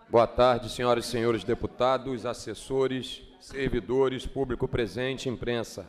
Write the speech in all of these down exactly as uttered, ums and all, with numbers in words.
Boa tarde, senhoras e senhores deputados, assessores, servidores, público presente, imprensa.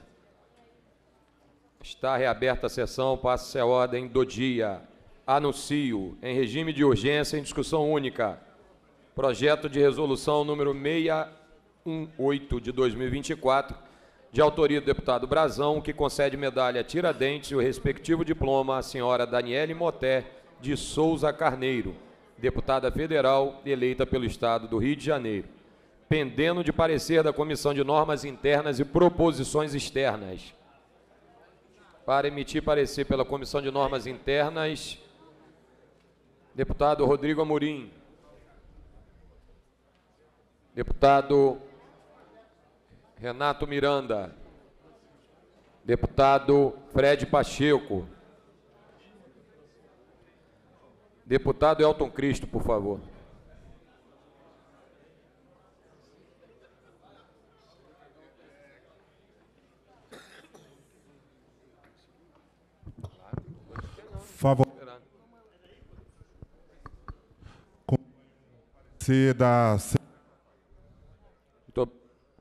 Está reaberta a sessão, passa-se a ordem do dia. Anuncio, em regime de urgência, em discussão única, projeto de resolução número seiscentos e dezoito de dois mil e vinte e quatro, de autoria do deputado Brazão, que concede medalha Tiradentes e o respectivo diploma à senhora Daniele Moté de Souza Carneiro, deputada federal eleita pelo Estado do Rio de Janeiro, pendendo de parecer da Comissão de Normas Internas e Proposições Externas. Para emitir parecer pela Comissão de Normas Internas, deputado Rodrigo Amorim. Deputado Renato Miranda. Deputado Fred Pacheco. Deputado Elton Cristo, por favor. Favor. Se da Tô...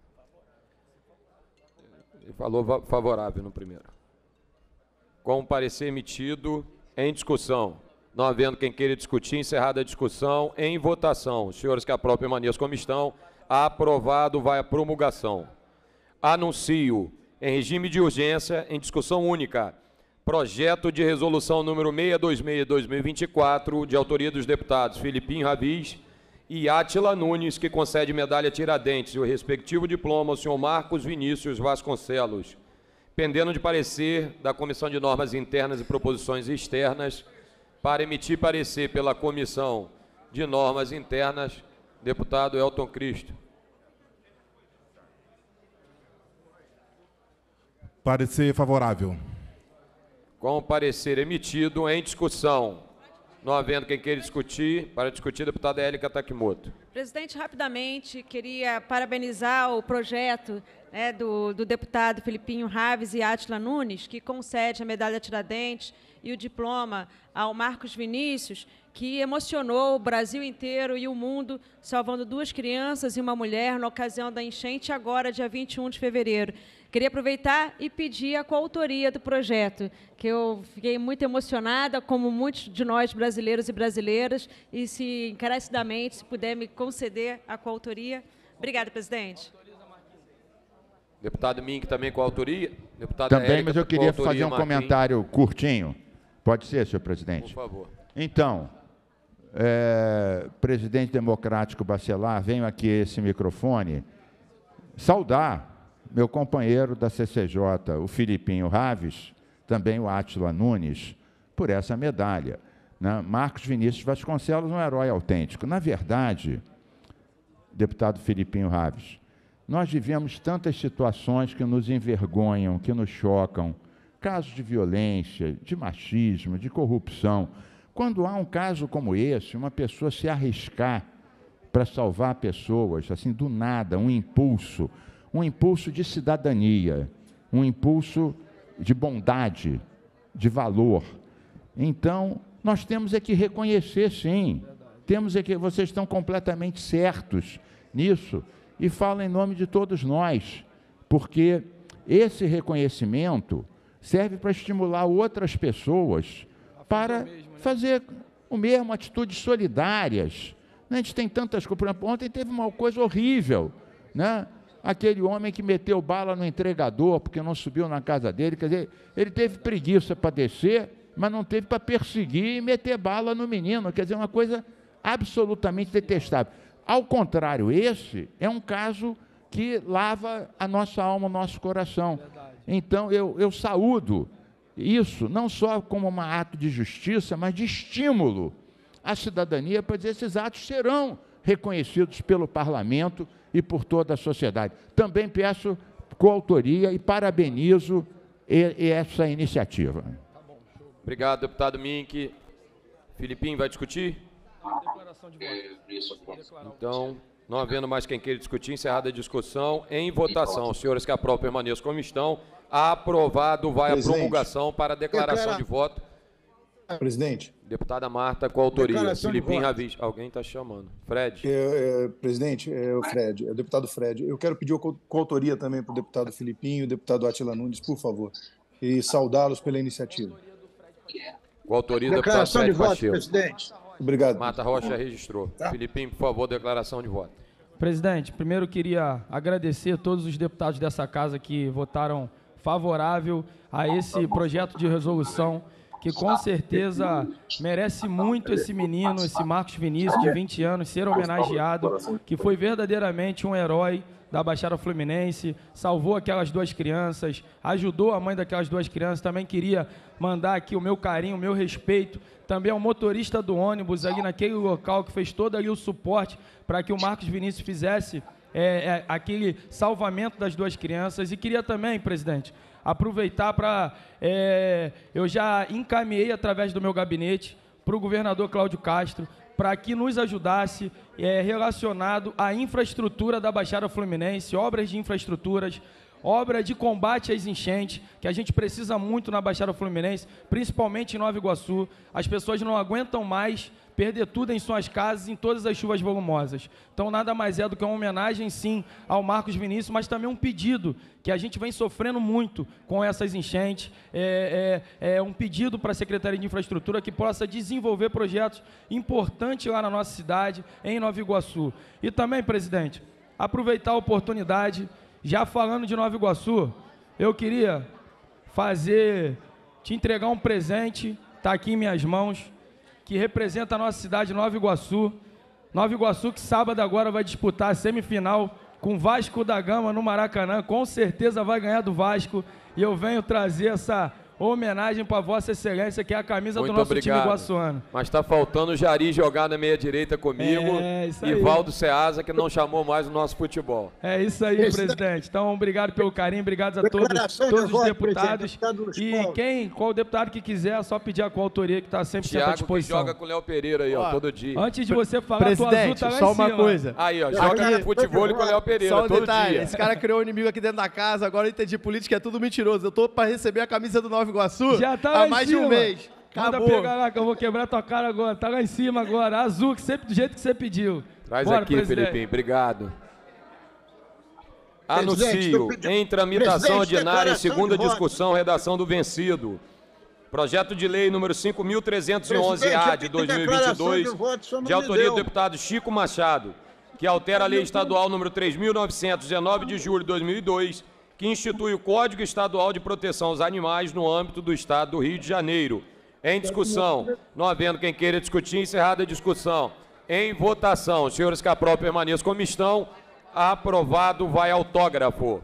Ele falou favorável no primeiro. Com o parecer emitido em discussão. Não havendo quem queira discutir, encerrada a discussão, em votação. Os senhores que aprovam permaneçam como estão. Aprovado, vai à promulgação. Anuncio, em regime de urgência, em discussão única, projeto de resolução número seiscentos e vinte e seis de dois mil e vinte e quatro, de autoria dos deputados Filipinho Ravis e Átila Nunes, que concede medalha Tiradentes e o respectivo diploma ao senhor Marcos Vinícius Vasconcelos, pendendo de parecer da Comissão de Normas Internas e Proposições Externas, para emitir parecer pela Comissão de Normas Internas, deputado Elton Cristo. Parecer favorável. Com o parecer emitido em discussão. Não havendo quem queira discutir, para discutir, a deputada Élica Takimoto. Presidente, rapidamente, queria parabenizar o projeto né, do, do deputado Filipinho Ravis e Átila Nunes, que concede a medalha Tiradentes e o diploma ao Marcos Vinícius, que emocionou o Brasil inteiro e o mundo, salvando duas crianças e uma mulher na ocasião da enchente, agora, dia vinte e um de fevereiro. Queria aproveitar e pedir a coautoria do projeto, que eu fiquei muito emocionada, como muitos de nós brasileiros e brasileiras, e se encarecidamente, se puder me conceder a coautoria. Obrigada, presidente. Deputado Mink também com autoria. Deputada também, Érica, mas eu queria autoria, fazer um Marquinhos. comentário curtinho. Pode ser, senhor presidente? Por favor. Então, é, presidente democrático Bacelar, venho aqui a esse microfone saudar meu companheiro da C C J, o Filipinho Ravis, também o Átila Nunes, por essa medalha. Né? Marcos Vinícius Vasconcelos, um herói autêntico. Na verdade, deputado Filipinho Ravis, nós vivemos tantas situações que nos envergonham, que nos chocam, casos de violência, de machismo, de corrupção. Quando há um caso como esse, uma pessoa se arriscar para salvar pessoas, assim, do nada, um impulso, um impulso de cidadania, um impulso de bondade, de valor. Então, nós temos é que reconhecer, sim, temos é que, vocês estão completamente certos nisso, e falo em nome de todos nós, porque esse reconhecimento serve para estimular outras pessoas para fazer o mesmo, atitudes solidárias. A gente tem tantas coisas. Por exemplo, ontem teve uma coisa horrível, né? Aquele homem que meteu bala no entregador porque não subiu na casa dele, quer dizer, ele teve preguiça para descer, mas não teve para perseguir e meter bala no menino, quer dizer, uma coisa absolutamente detestável. Ao contrário, esse é um caso que lava a nossa alma, o nosso coração. Então, eu, eu saúdo isso, não só como um ato de justiça, mas de estímulo à cidadania para dizer que esses atos serão reconhecidos pelo parlamento e por toda a sociedade. Também peço coautoria e parabenizo essa iniciativa. Obrigado, deputado Mink. Filipinho, vai discutir? Então, não havendo mais quem queira discutir, encerrada a discussão, em votação. Os senhores que aprovam permaneçam como estão. Aprovado, vai a promulgação para a declaração de voto. Presidente. Deputada Marta, com autoria. Declaração de Filipinho voto. Ravis. Alguém está chamando. Fred. É, é, presidente, é o Fred, é o deputado Fred. Eu quero pedir co- coautoria também para o deputado Filipinho e o deputado Átila Nunes, por favor, e saudá-los pela iniciativa. Com autoria do deputado Declaração de Fred voto, Pacheco. presidente. Obrigado. Marta Rocha registrou. Tá. Filipinho, por favor, declaração de voto. Presidente, primeiro eu queria agradecer a todos os deputados dessa casa que votaram favorável a esse projeto de resolução, que com certeza merece muito esse menino, esse Marcos Vinícius, de vinte anos, ser homenageado, que foi verdadeiramente um herói da Baixada Fluminense, salvou aquelas duas crianças, ajudou a mãe daquelas duas crianças. Também queria mandar aqui o meu carinho, o meu respeito, também ao motorista do ônibus ali naquele local, que fez todo ali o suporte para que o Marcos Vinícius fizesse é, é, aquele salvamento das duas crianças. E queria também, presidente, aproveitar para... É, eu já encaminhei através do meu gabinete para o governador Cláudio Castro, para que nos ajudasse é, relacionado à infraestrutura da Baixada Fluminense, obras de infraestruturas, obra de combate às enchentes, que a gente precisa muito na Baixada Fluminense, principalmente em Nova Iguaçu. As pessoas não aguentam mais perder tudo em suas casas em todas as chuvas volumosas. Então, nada mais é do que uma homenagem, sim, ao Marcos Vinícius, mas também um pedido, que a gente vem sofrendo muito com essas enchentes, é, é, é um pedido para a Secretaria de Infraestrutura que possa desenvolver projetos importantes lá na nossa cidade, em Nova Iguaçu. E também, presidente, aproveitar a oportunidade, já falando de Nova Iguaçu, eu queria fazer, te entregar um presente, está aqui em minhas mãos, que representa a nossa cidade, Nova Iguaçu. Nova Iguaçu, que sábado agora vai disputar a semifinal com Vasco da Gama no Maracanã. Com certeza vai ganhar do Vasco. E eu venho trazer essa homenagem para Vossa Excelência, que é a camisa Muito do nosso obrigado. time iguaçuano. Mas está faltando o Jari jogar na meia-direita comigo É, isso e aí. Valdo Ceasa, que não chamou mais o nosso futebol. É isso aí, presidente. Então, obrigado pelo carinho, obrigado a todos, Declaração de todos os voto, deputados. presidente. Deputado Luiz E Paulo. quem, qual deputado que quiser, é só pedir a coautoria, que está sempre, sempre à Thiago, que disposição. joga com o Léo Pereira aí, ó, Ó, todo dia. Antes de você falar, a tua azul Presidente, tá lá só em uma cima. coisa. Aí, ó, joga Aqui- no futebol com o Léo Pereira, Só um todo detalhe, dia. esse cara criou um inimigo aqui dentro da casa, agora eu entendi política, é tudo mentiroso. Eu tô pra receber a camisa do Nova Iguaçu Já tá lá há em mais cima. de um mês. Manda Acabou. pegar lá, que eu vou quebrar tua cara agora. Tá lá em cima agora, azul, que sempre, do jeito que você pediu. Traz Bora, aqui, presidente. Felipinho, obrigado. Presidente, Anuncio, tô pedindo- em tramitação Presidente, ordinária, em declaração segunda de voto. discussão, redação do vencido. Projeto de lei número cinco mil trezentos e onze A Presidente, de eu dois pedi mil e vinte e dois, declaração de voto, o senhor não de me autoria deu. do deputado Chico Machado, que altera a lei estadual número três mil novecentos e dezenove de julho de dois mil e dois, que institui o Código Estadual de Proteção aos Animais no âmbito do Estado do Rio de Janeiro. Em discussão, não havendo quem queira discutir, encerrada a discussão. Em votação, os senhores Caprol permaneçam como estão. Aprovado, vai autógrafo.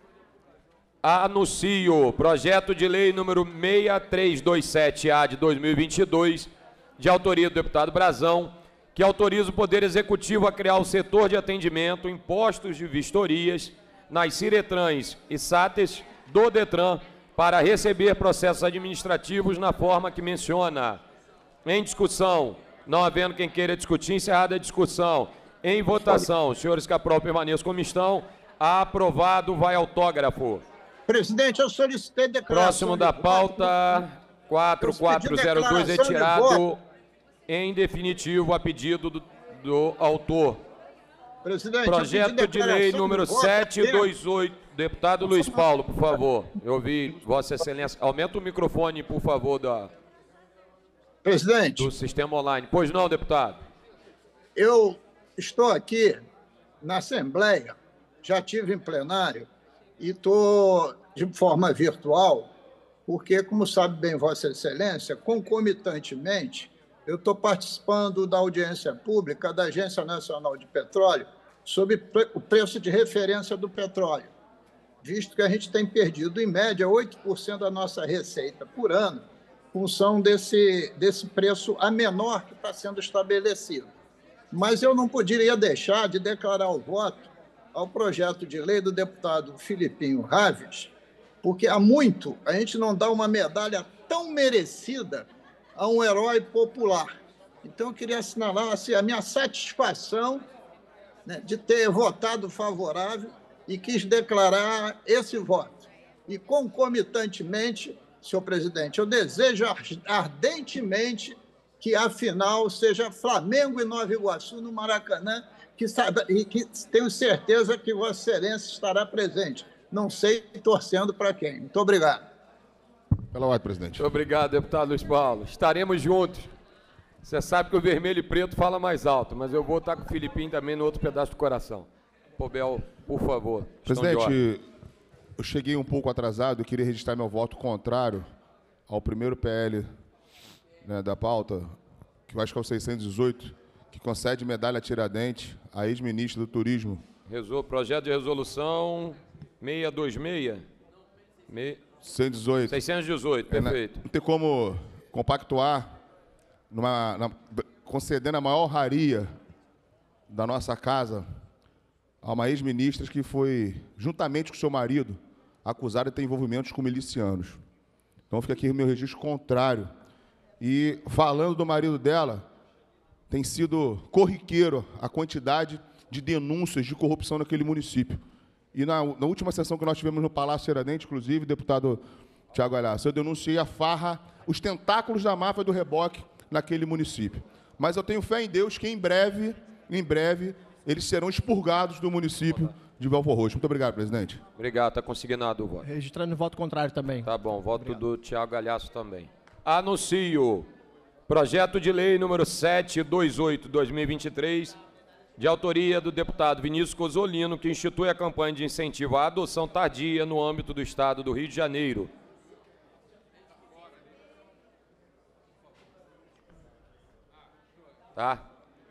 Anuncio projeto de lei número seis três dois sete A de dois mil e vinte e dois, de autoria do deputado Brazão, que autoriza o Poder Executivo a criar o setor de atendimento em postos de vistorias nas Ciretrans e SATES do DETRAN para receber processos administrativos na forma que menciona. Em discussão, não havendo quem queira discutir, encerrada a discussão. Em votação, os senhores Caprol permaneçam como estão. Aprovado, vai autógrafo. Presidente, eu solicitei declaração Próximo de da voto. pauta, quatro quatro zero dois, declaração de retirado voto. em definitivo a pedido do, do autor. Presidente, eu Projeto pedi de lei declaração número de voto setecentos e vinte e oito. Deputado Luiz Paulo, por favor. Eu ouvi Vossa Excelência. Aumenta o microfone, por favor, da, Presidente, do sistema online. Pois não, deputado? eu estou aqui na Assembleia, já tive em plenário e estou de forma virtual, porque, como sabe bem Vossa Excelência, concomitantemente, eu estou participando da audiência pública da Agência Nacional de Petróleo sobre pre- o preço de referência do petróleo, visto que a gente tem perdido, em média, oito por cento da nossa receita por ano, em função desse, desse preço a menor que está sendo estabelecido. Mas eu não poderia deixar de declarar o voto ao projeto de lei do deputado Filipinho Raves, porque há muito a gente não dá uma medalha tão merecida a um herói popular. Então, eu queria assinalar assim, a minha satisfação, né, de ter votado favorável e quis declarar esse voto. E, concomitantemente, senhor presidente, eu desejo ardentemente que a final seja Flamengo e Nova Iguaçu no Maracanã, que sabe, e que tenho certeza que Vossa Excelência estará presente. Não sei torcendo para quem. Muito obrigado. Pela ordem, presidente. Muito obrigado, deputado Luiz Paulo. Estaremos juntos. Você sabe que o vermelho e preto fala mais alto, mas eu vou estar com o Filipinho também no outro pedaço do coração. Pobel, por favor. Presidente, eu cheguei um pouco atrasado, eu queria registrar meu voto contrário ao primeiro P L, né, da pauta, que eu acho que é o seiscentos e dezoito, que concede medalha Tiradentes à ex-ministra do Turismo. Resol... Projeto de resolução seiscentos e vinte e seis. Me... seiscentos e dezoito. seiscentos e dezoito, perfeito. É, não tem como compactuar, numa, na, concedendo a maior honraria da nossa casa a uma ex-ministra que foi, juntamente com seu marido, acusada de ter envolvimentos com milicianos. Então fica aqui o meu registro contrário. E falando do marido dela, tem sido corriqueiro a quantidade de denúncias de corrupção naquele município. E na, na última sessão que nós tivemos no Palácio Tiradentes, inclusive, deputado Tiago Galhaço, eu denunciei a farra, os tentáculos da máfia do reboque naquele município. Mas eu tenho fé em Deus que em breve, em breve, eles serão expurgados do município de Belford Roxo. Muito obrigado, presidente. Obrigado, está consignado o voto. Registrando o voto contrário também. Tá bom, voto obrigado. Do Tiago Galhaço também. Anuncio projeto de lei número setecentos e vinte e oito barra dois mil e vinte e três, de autoria do deputado Vinícius Cozzolino, que institui a campanha de incentivo à adoção tardia no âmbito do Estado do Rio de Janeiro. Tá?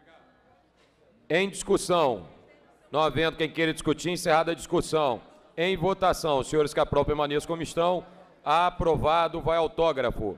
Em discussão. Não havendo quem queira discutir, encerrada a discussão. Em votação, os senhores que aprovam permaneçam como estão. Aprovado, vai autógrafo.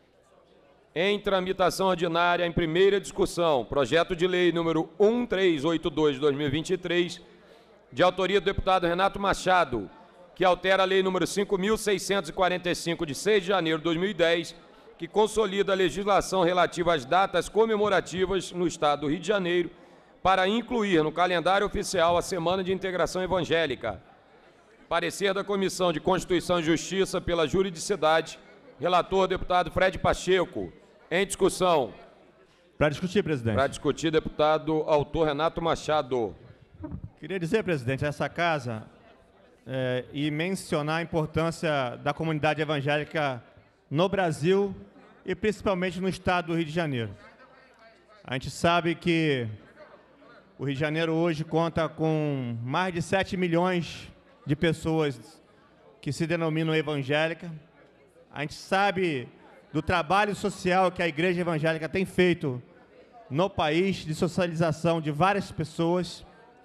Em tramitação ordinária, em primeira discussão, projeto de lei número treze oitenta e dois de dois mil e vinte e três, de autoria do deputado Renato Machado, que altera a lei número cinco mil seiscentos e quarenta e cinco, de seis de janeiro de dois mil e dez, que consolida a legislação relativa às datas comemorativas no Estado do Rio de Janeiro, para incluir no calendário oficial a Semana de Integração Evangélica. Parecer da Comissão de Constituição e Justiça pela Juridicidade, relator deputado Fred Pacheco. Em discussão. Para discutir, presidente. Para discutir, deputado autor Renato Machado. Queria dizer, presidente, a essa casa é, e mencionar a importância da comunidade evangélica no Brasil e principalmente no Estado do Rio de Janeiro. A gente sabe que o Rio de Janeiro hoje conta com mais de sete milhões de pessoas que se denominam evangélicas. A gente sabe do trabalho social que a Igreja Evangélica tem feito no país, de socialização de várias pessoas.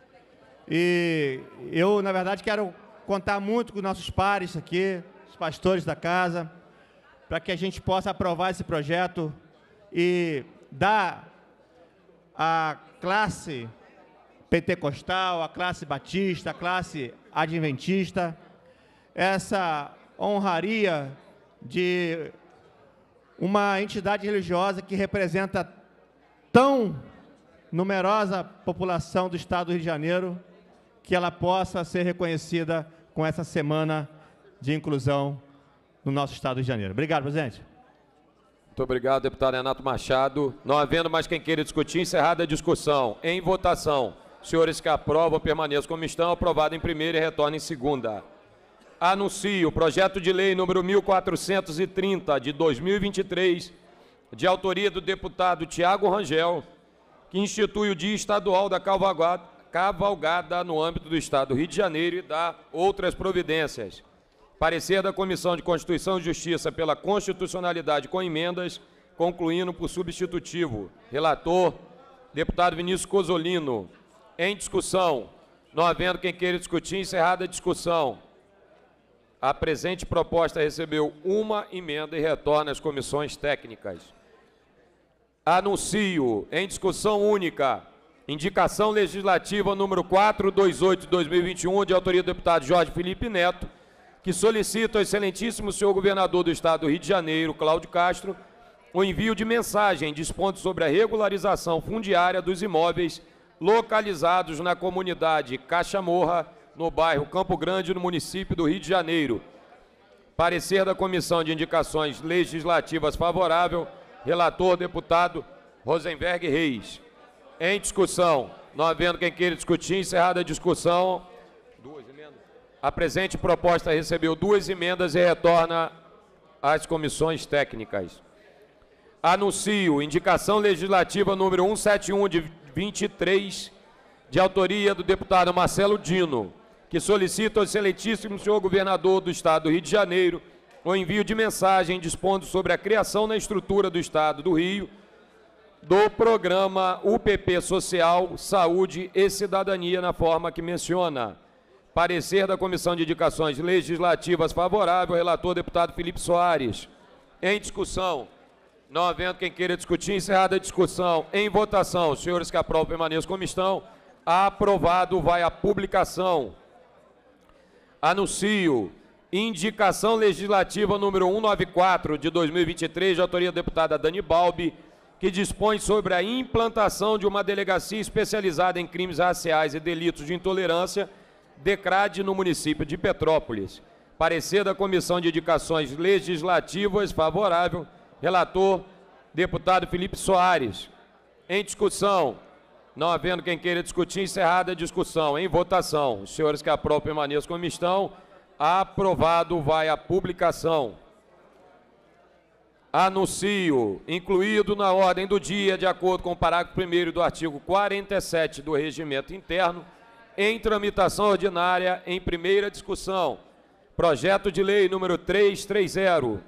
E eu, na verdade, quero contar muito com nossos pares aqui, os pastores da casa, para que a gente possa aprovar esse projeto e dar à classe pentecostal, à classe batista, à classe adventista, essa honraria de uma entidade religiosa que representa tão numerosa população do Estado do Rio de Janeiro, que ela possa ser reconhecida com essa semana de inclusão no nosso Estado do Rio de Janeiro. Obrigado, presidente. Muito obrigado, deputado Renato Machado. Não havendo mais quem queira discutir, encerrada a discussão. Em votação, senhores que aprovam, permaneçam como estão, aprovado em primeira e retorna em segunda. Anuncio o projeto de lei número mil quatrocentos e trinta, de dois mil e vinte e três, de autoria do deputado Tiago Rangel, que institui o Dia Estadual da Cavalgada, cavalgada no âmbito do Estado do Rio de Janeiro e dá outras providências. Parecer da Comissão de Constituição e Justiça pela Constitucionalidade com emendas, concluindo por substitutivo. Relator, deputado Vinícius Cozzolino. Em discussão. Não havendo quem queira discutir, encerrada a discussão. A presente proposta recebeu uma emenda e retorna às comissões técnicas. Anuncio, em discussão única, indicação legislativa número quatrocentos e vinte e oito de dois mil e vinte e um, de autoria do deputado Jorge Felipe Neto, que solicita ao excelentíssimo senhor governador do Estado do Rio de Janeiro, Cláudio Castro, o envio de mensagem dispondo sobre a regularização fundiária dos imóveis localizados na comunidade Caixa Morra, no bairro Campo Grande, no município do Rio de Janeiro. Parecer da Comissão de Indicações Legislativas favorável. Relator, deputado Rosenberg Reis. Em discussão. Não havendo quem queira discutir, encerrada a discussão. Duas emendas. A presente proposta recebeu duas emendas e retorna às comissões técnicas. Anuncio indicação legislativa número cento e setenta e um de vinte e três, de autoria do deputado Marcelo Dino, que solicita ao excelentíssimo senhor governador do Estado do Rio de Janeiro o envio de mensagem dispondo sobre a criação na estrutura do Estado do Rio do programa U P P Social, Saúde e Cidadania na forma que menciona. Parecer da Comissão de Indicações Legislativas favorável, relator deputado Felipe Soares. Em discussão. Não havendo quem queira discutir, encerrada a discussão. Em votação, os senhores que aprovam permaneçam como estão. Aprovado, vai à publicação. Anuncio indicação legislativa número cento e noventa e quatro de dois mil e vinte e três, de autoria da deputada Dani Balbi, que dispõe sobre a implantação de uma delegacia especializada em crimes raciais e delitos de intolerância, DECRAD, no município de Petrópolis. Parecer da Comissão de Indicações Legislativas favorável. Relator, deputado Felipe Soares. Em discussão. Não havendo quem queira discutir, encerrada a discussão. Em votação. Os senhores que aprovam permaneçam como estão. Aprovado, vai à publicação. Anuncio, incluído na ordem do dia, de acordo com o parágrafo primeiro do artigo quarenta e sete do Regimento Interno, em tramitação ordinária, em primeira discussão, projeto de lei número trezentos e trinta,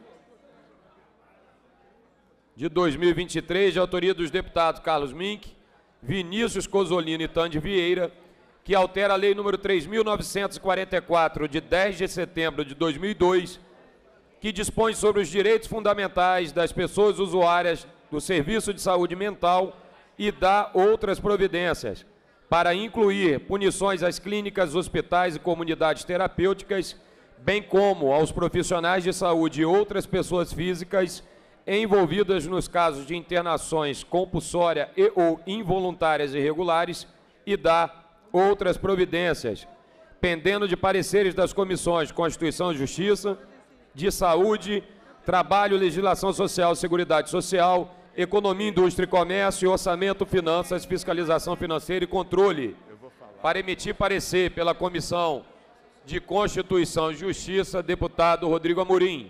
de dois mil e vinte e três, de autoria dos deputados Carlos Mink, Vinícius Cozzolino e Tande Vieira, que altera a lei número três mil novecentos e quarenta e quatro, de dez de setembro de dois mil e dois, que dispõe sobre os direitos fundamentais das pessoas usuárias do Serviço de Saúde Mental e dá outras providências, para incluir punições às clínicas, hospitais e comunidades terapêuticas, bem como aos profissionais de saúde e outras pessoas físicas envolvidas nos casos de internações compulsórias e ou involuntárias irregulares e dá outras providências, pendendo de pareceres das comissões de Constituição e Justiça, de Saúde, Trabalho, Legislação Social, Seguridade Social, Economia, Indústria e Comércio, Orçamento, Finanças, Fiscalização Financeira e Controle, para emitir parecer pela Comissão de Constituição e Justiça, deputado Rodrigo Amorim.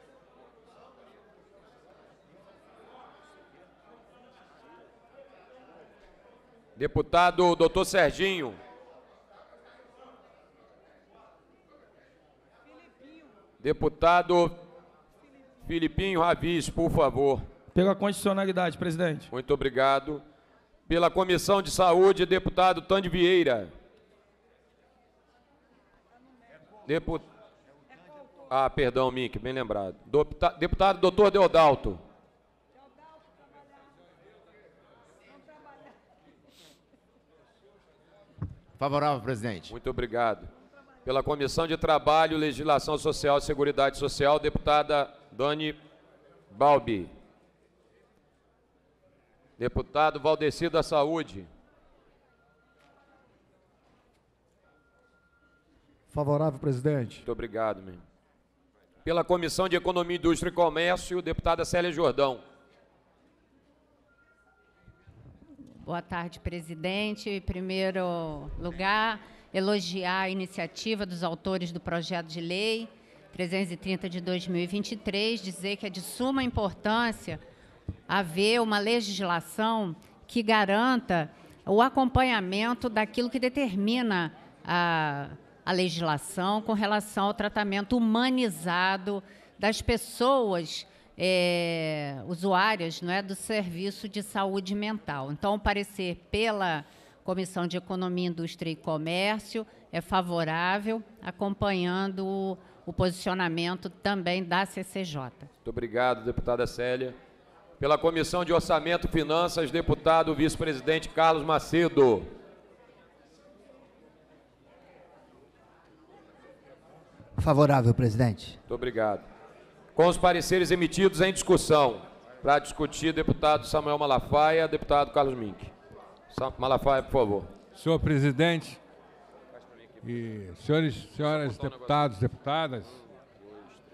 Deputado doutor Serginho. Deputado Filipinho Ravis, por favor. Pela constitucionalidade, presidente. Muito obrigado. Pela Comissão de Saúde, deputado Tande Vieira. Depu... Ah, perdão, Mink, bem lembrado. Deputado, deputado doutor Deodalto. Favorável, presidente. Muito obrigado. Pela Comissão de Trabalho, Legislação Social e Seguridade Social, deputada Dani Balbi. Deputado Valdeci da Saúde. Favorável, presidente. Muito obrigado, meu. Pela Comissão de Economia, Indústria e Comércio, deputada Célia Jordão. Boa tarde, presidente. Em primeiro lugar, elogiar a iniciativa dos autores do projeto de lei trezentos e trinta de dois mil e vinte e três, dizer que é de suma importância haver uma legislação que garanta o acompanhamento daquilo que determina a, a legislação com relação ao tratamento humanizado das pessoas É, usuárias, não é, do serviço de saúde mental. Então, o parecer pela Comissão de Economia, Indústria e Comércio é favorável, acompanhando o, o posicionamento também da C C J. Muito obrigado, deputada Célia. Pela Comissão de Orçamento e Finanças, deputado vice-presidente Carlos Macedo. Favorável, presidente. Muito obrigado. Com os pareceres emitidos em discussão, para discutir, deputado Samuel Malafaia, deputado Carlos Mink. Malafaia, por favor. Senhor presidente, e senhores, senhoras deputados, deputadas,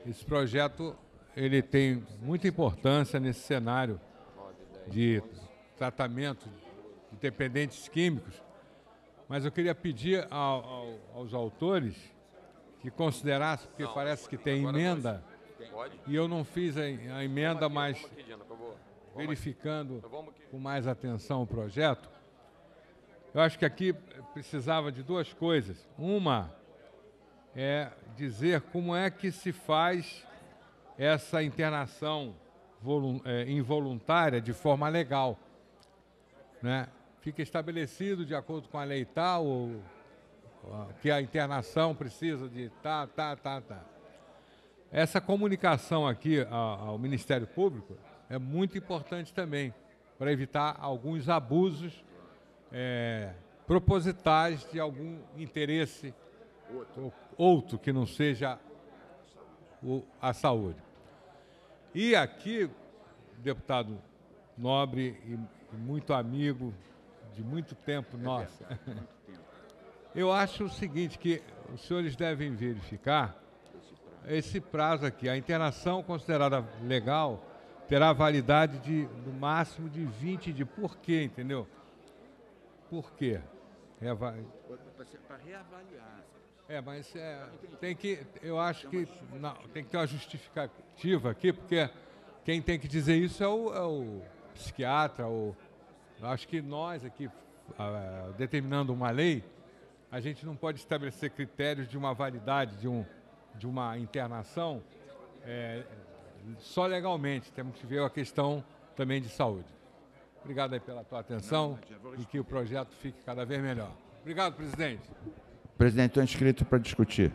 esse projeto ele tem muita importância nesse cenário de tratamento de dependentes químicos, mas eu queria pedir ao, ao, aos autores que considerassem, porque parece que tem emenda, e eu não fiz a, a emenda, mas verificando com mais atenção o projeto, eu acho que aqui precisava de duas coisas. Uma é dizer como é que se faz essa internação involuntária de forma legal, né? Fica estabelecido de acordo com a lei tal, ou, que a internação precisa de tá, tá, tá, tá. Essa comunicação aqui ao, ao Ministério Público é muito importante também, para evitar alguns abusos é, propositais de algum interesse outro, outro que não seja o, a saúde. E aqui, deputado nobre e, e muito amigo, de muito tempo nosso, eu acho o seguinte, que os senhores devem verificar esse prazo aqui. A internação considerada legal terá validade de, no máximo, de vinte dias. Por quê, entendeu? Por quê? Reava... Para reavaliar. É, mas é, tem que, eu acho que não, tem que ter uma justificativa aqui, porque quem tem que dizer isso é o, é o psiquiatra. Ou, eu acho que nós aqui, uh, determinando uma lei, a gente não pode estabelecer critérios de uma validade de, um, de uma internação é, só legalmente. Temos que ver a questão também de saúde. Obrigado aí pela tua atenção e que o projeto fique cada vez melhor. Obrigado, presidente. Presidente, estou inscrito para discutir.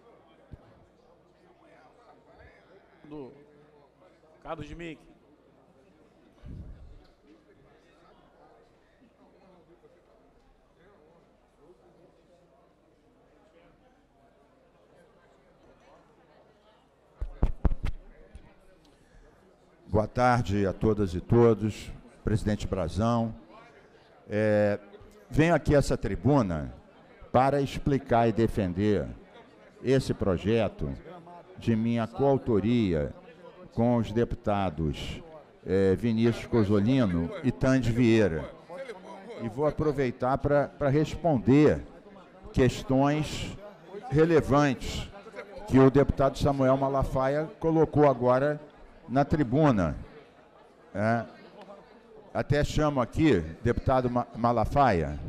Do Carlos Mick. Boa tarde a todas e todos. Presidente Brazão. É, venho aqui a essa tribuna para explicar e defender esse projeto de minha coautoria com os deputados eh, Vinícius Cozzolino e Tande Vieira. E vou aproveitar para responder questões relevantes que o deputado Samuel Malafaia colocou agora na tribuna. É, até chamo aqui, deputado Malafaia,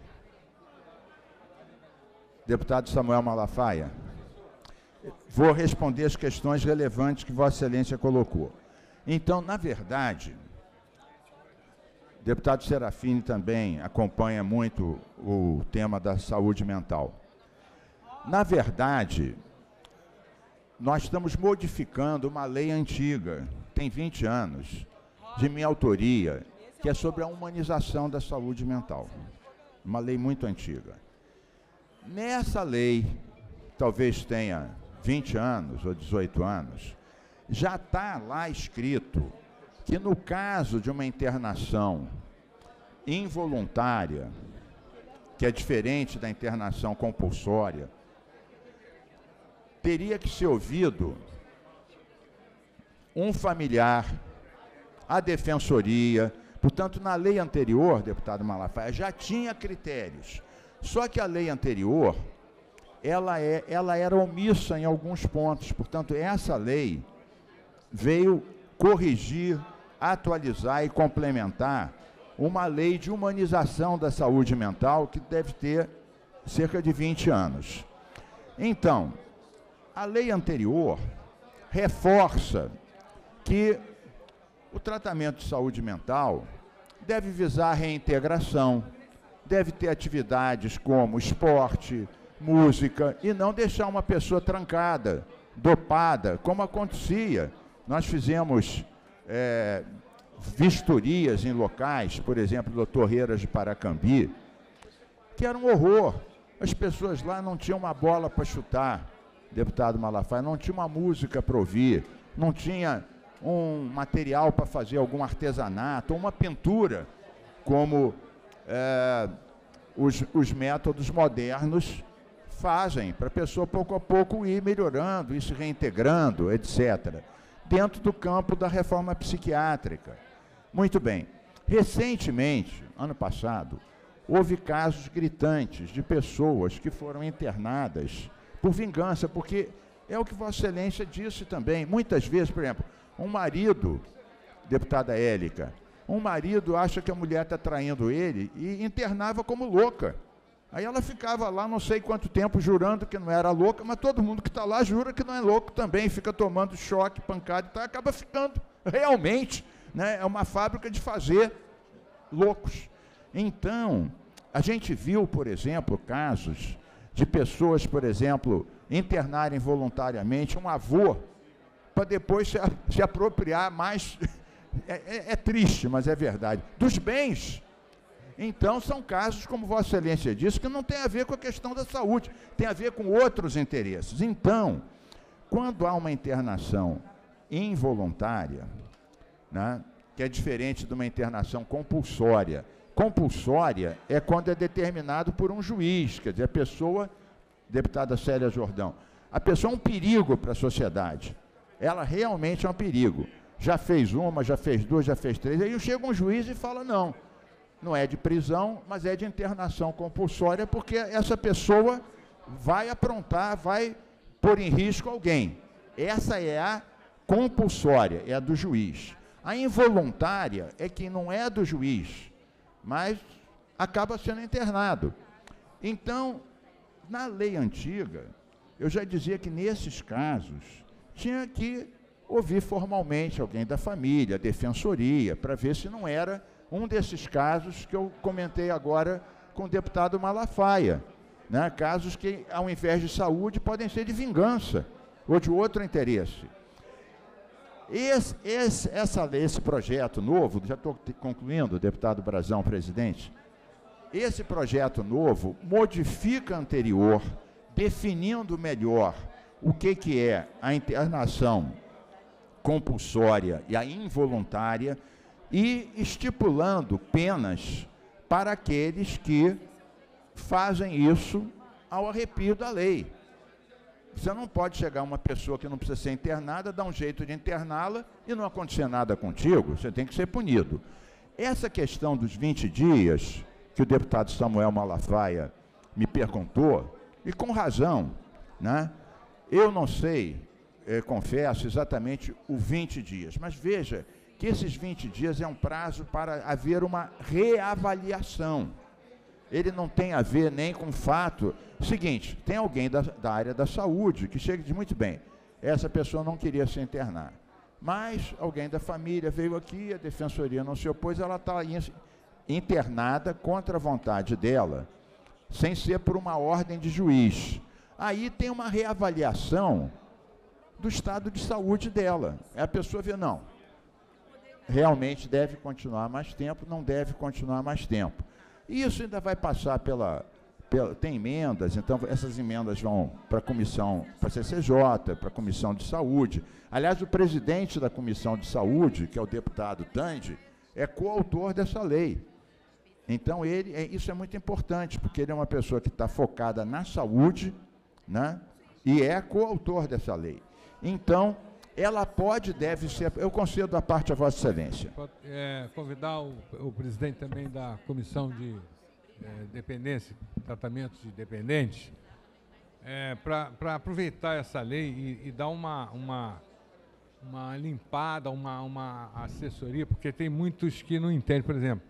deputado Samuel Malafaia, vou responder as questões relevantes que Vossa Excelência colocou. Então, na verdade, o deputado Serafini também acompanha muito o tema da saúde mental. Na verdade, nós estamos modificando uma lei antiga, tem vinte anos, de minha autoria, que é sobre a humanização da saúde mental. Uma lei muito antiga. Nessa lei, talvez tenha vinte anos ou dezoito anos, já está lá escrito que no caso de uma internação involuntária, que é diferente da internação compulsória, teria que ser ouvido um familiar, a defensoria. Portanto, na lei anterior, deputado Malafaia, já tinha critérios. Só que a lei anterior, ela, é, ela era omissa em alguns pontos. Portanto, essa lei veio corrigir, atualizar e complementar uma lei de humanização da saúde mental que deve ter cerca de vinte anos. Então, a lei anterior reforça que o tratamento de saúde mental deve visar a reintegração, deve ter atividades como esporte, música, e não deixar uma pessoa trancada, dopada, como acontecia. Nós fizemos é, vistorias em locais, por exemplo, do Torreiras de Paracambi, que era um horror. As pessoas lá não tinham uma bola para chutar, deputado Malafaia, não tinha uma música para ouvir, não tinha um material para fazer algum artesanato, ou uma pintura, como é, os, os métodos modernos fazem para a pessoa, pouco a pouco, ir melhorando, ir se reintegrando, etcétera, dentro do campo da reforma psiquiátrica. Muito bem. Recentemente, ano passado, houve casos gritantes de pessoas que foram internadas por vingança, porque é o que Vossa Excelência disse também. Muitas vezes, por exemplo, um marido, deputada Élica, um marido acha que a mulher está traindo ele e internava como louca. Aí ela ficava lá não sei quanto tempo jurando que não era louca, mas todo mundo que está lá jura que não é louco também, fica tomando choque, pancada e tal, acaba ficando realmente, né, é uma fábrica de fazer loucos. Então, a gente viu, por exemplo, casos de pessoas, por exemplo, internarem voluntariamente um avô para depois se, se apropriar mais, é, é, é triste, mas é verdade, dos bens. Então, são casos, como Vossa Excelência disse, que não tem a ver com a questão da saúde, tem a ver com outros interesses. Então, quando há uma internação involuntária, né, que é diferente de uma internação compulsória, compulsória é quando é determinado por um juiz, quer dizer, a pessoa, deputada Célia Jordão, a pessoa é um perigo para a sociedade, ela realmente é um perigo, já fez uma, já fez duas, já fez três, aí chega um juiz e fala, não, não é de prisão, mas é de internação compulsória, porque essa pessoa vai aprontar, vai pôr em risco alguém. Essa é a compulsória, é a do juiz. A involuntária é que não é do juiz, mas acaba sendo internado. Então, na lei antiga, eu já dizia que nesses casos tinha que ouvir formalmente alguém da família, a defensoria, para ver se não era um desses casos que eu comentei agora com o deputado Malafaia, né? Casos que, ao invés de saúde, podem ser de vingança ou de outro interesse. Esse, esse, essa, esse projeto novo, já estou concluindo, deputado Brazão, presidente, esse projeto novo modifica o anterior, definindo melhor o que, que é a internação compulsória e a involuntária, e estipulando penas para aqueles que fazem isso ao arrepio da lei. Você não pode chegar uma pessoa que não precisa ser internada, dar um jeito de interná-la e não acontecer nada contigo, você tem que ser punido. Essa questão dos vinte dias, que o deputado Samuel Malafaia me perguntou, e com razão, né? Eu não sei, eh, confesso, exatamente o vinte dias, mas veja que esses vinte dias é um prazo para haver uma reavaliação. Ele não tem a ver nem com o fato... Seguinte, tem alguém da, da área da saúde que chega e diz, muito bem, essa pessoa não queria se internar, mas alguém da família veio aqui, a defensoria não se opôs, ela está internada contra a vontade dela, sem ser por uma ordem de juiz. Aí tem uma reavaliação do estado de saúde dela. A pessoa vê, não, realmente deve continuar mais tempo, não deve continuar mais tempo. E isso ainda vai passar pela, pela... Tem emendas, então essas emendas vão para a comissão, para a C C J, para a Comissão de Saúde. Aliás, o presidente da Comissão de Saúde, que é o deputado Tandy, é coautor dessa lei. Então, ele, é, isso é muito importante, porque ele é uma pessoa que está focada na saúde, né, e é coautor dessa lei. Então, ela pode, deve ser... Eu concedo a parte a Vossa Excelência. É, convidar o, o presidente também da Comissão de é, Dependência, Tratamento de Dependentes, é, para aproveitar essa lei e, e dar uma, uma, uma limpada, uma, uma assessoria, porque tem muitos que não entendem. Por exemplo,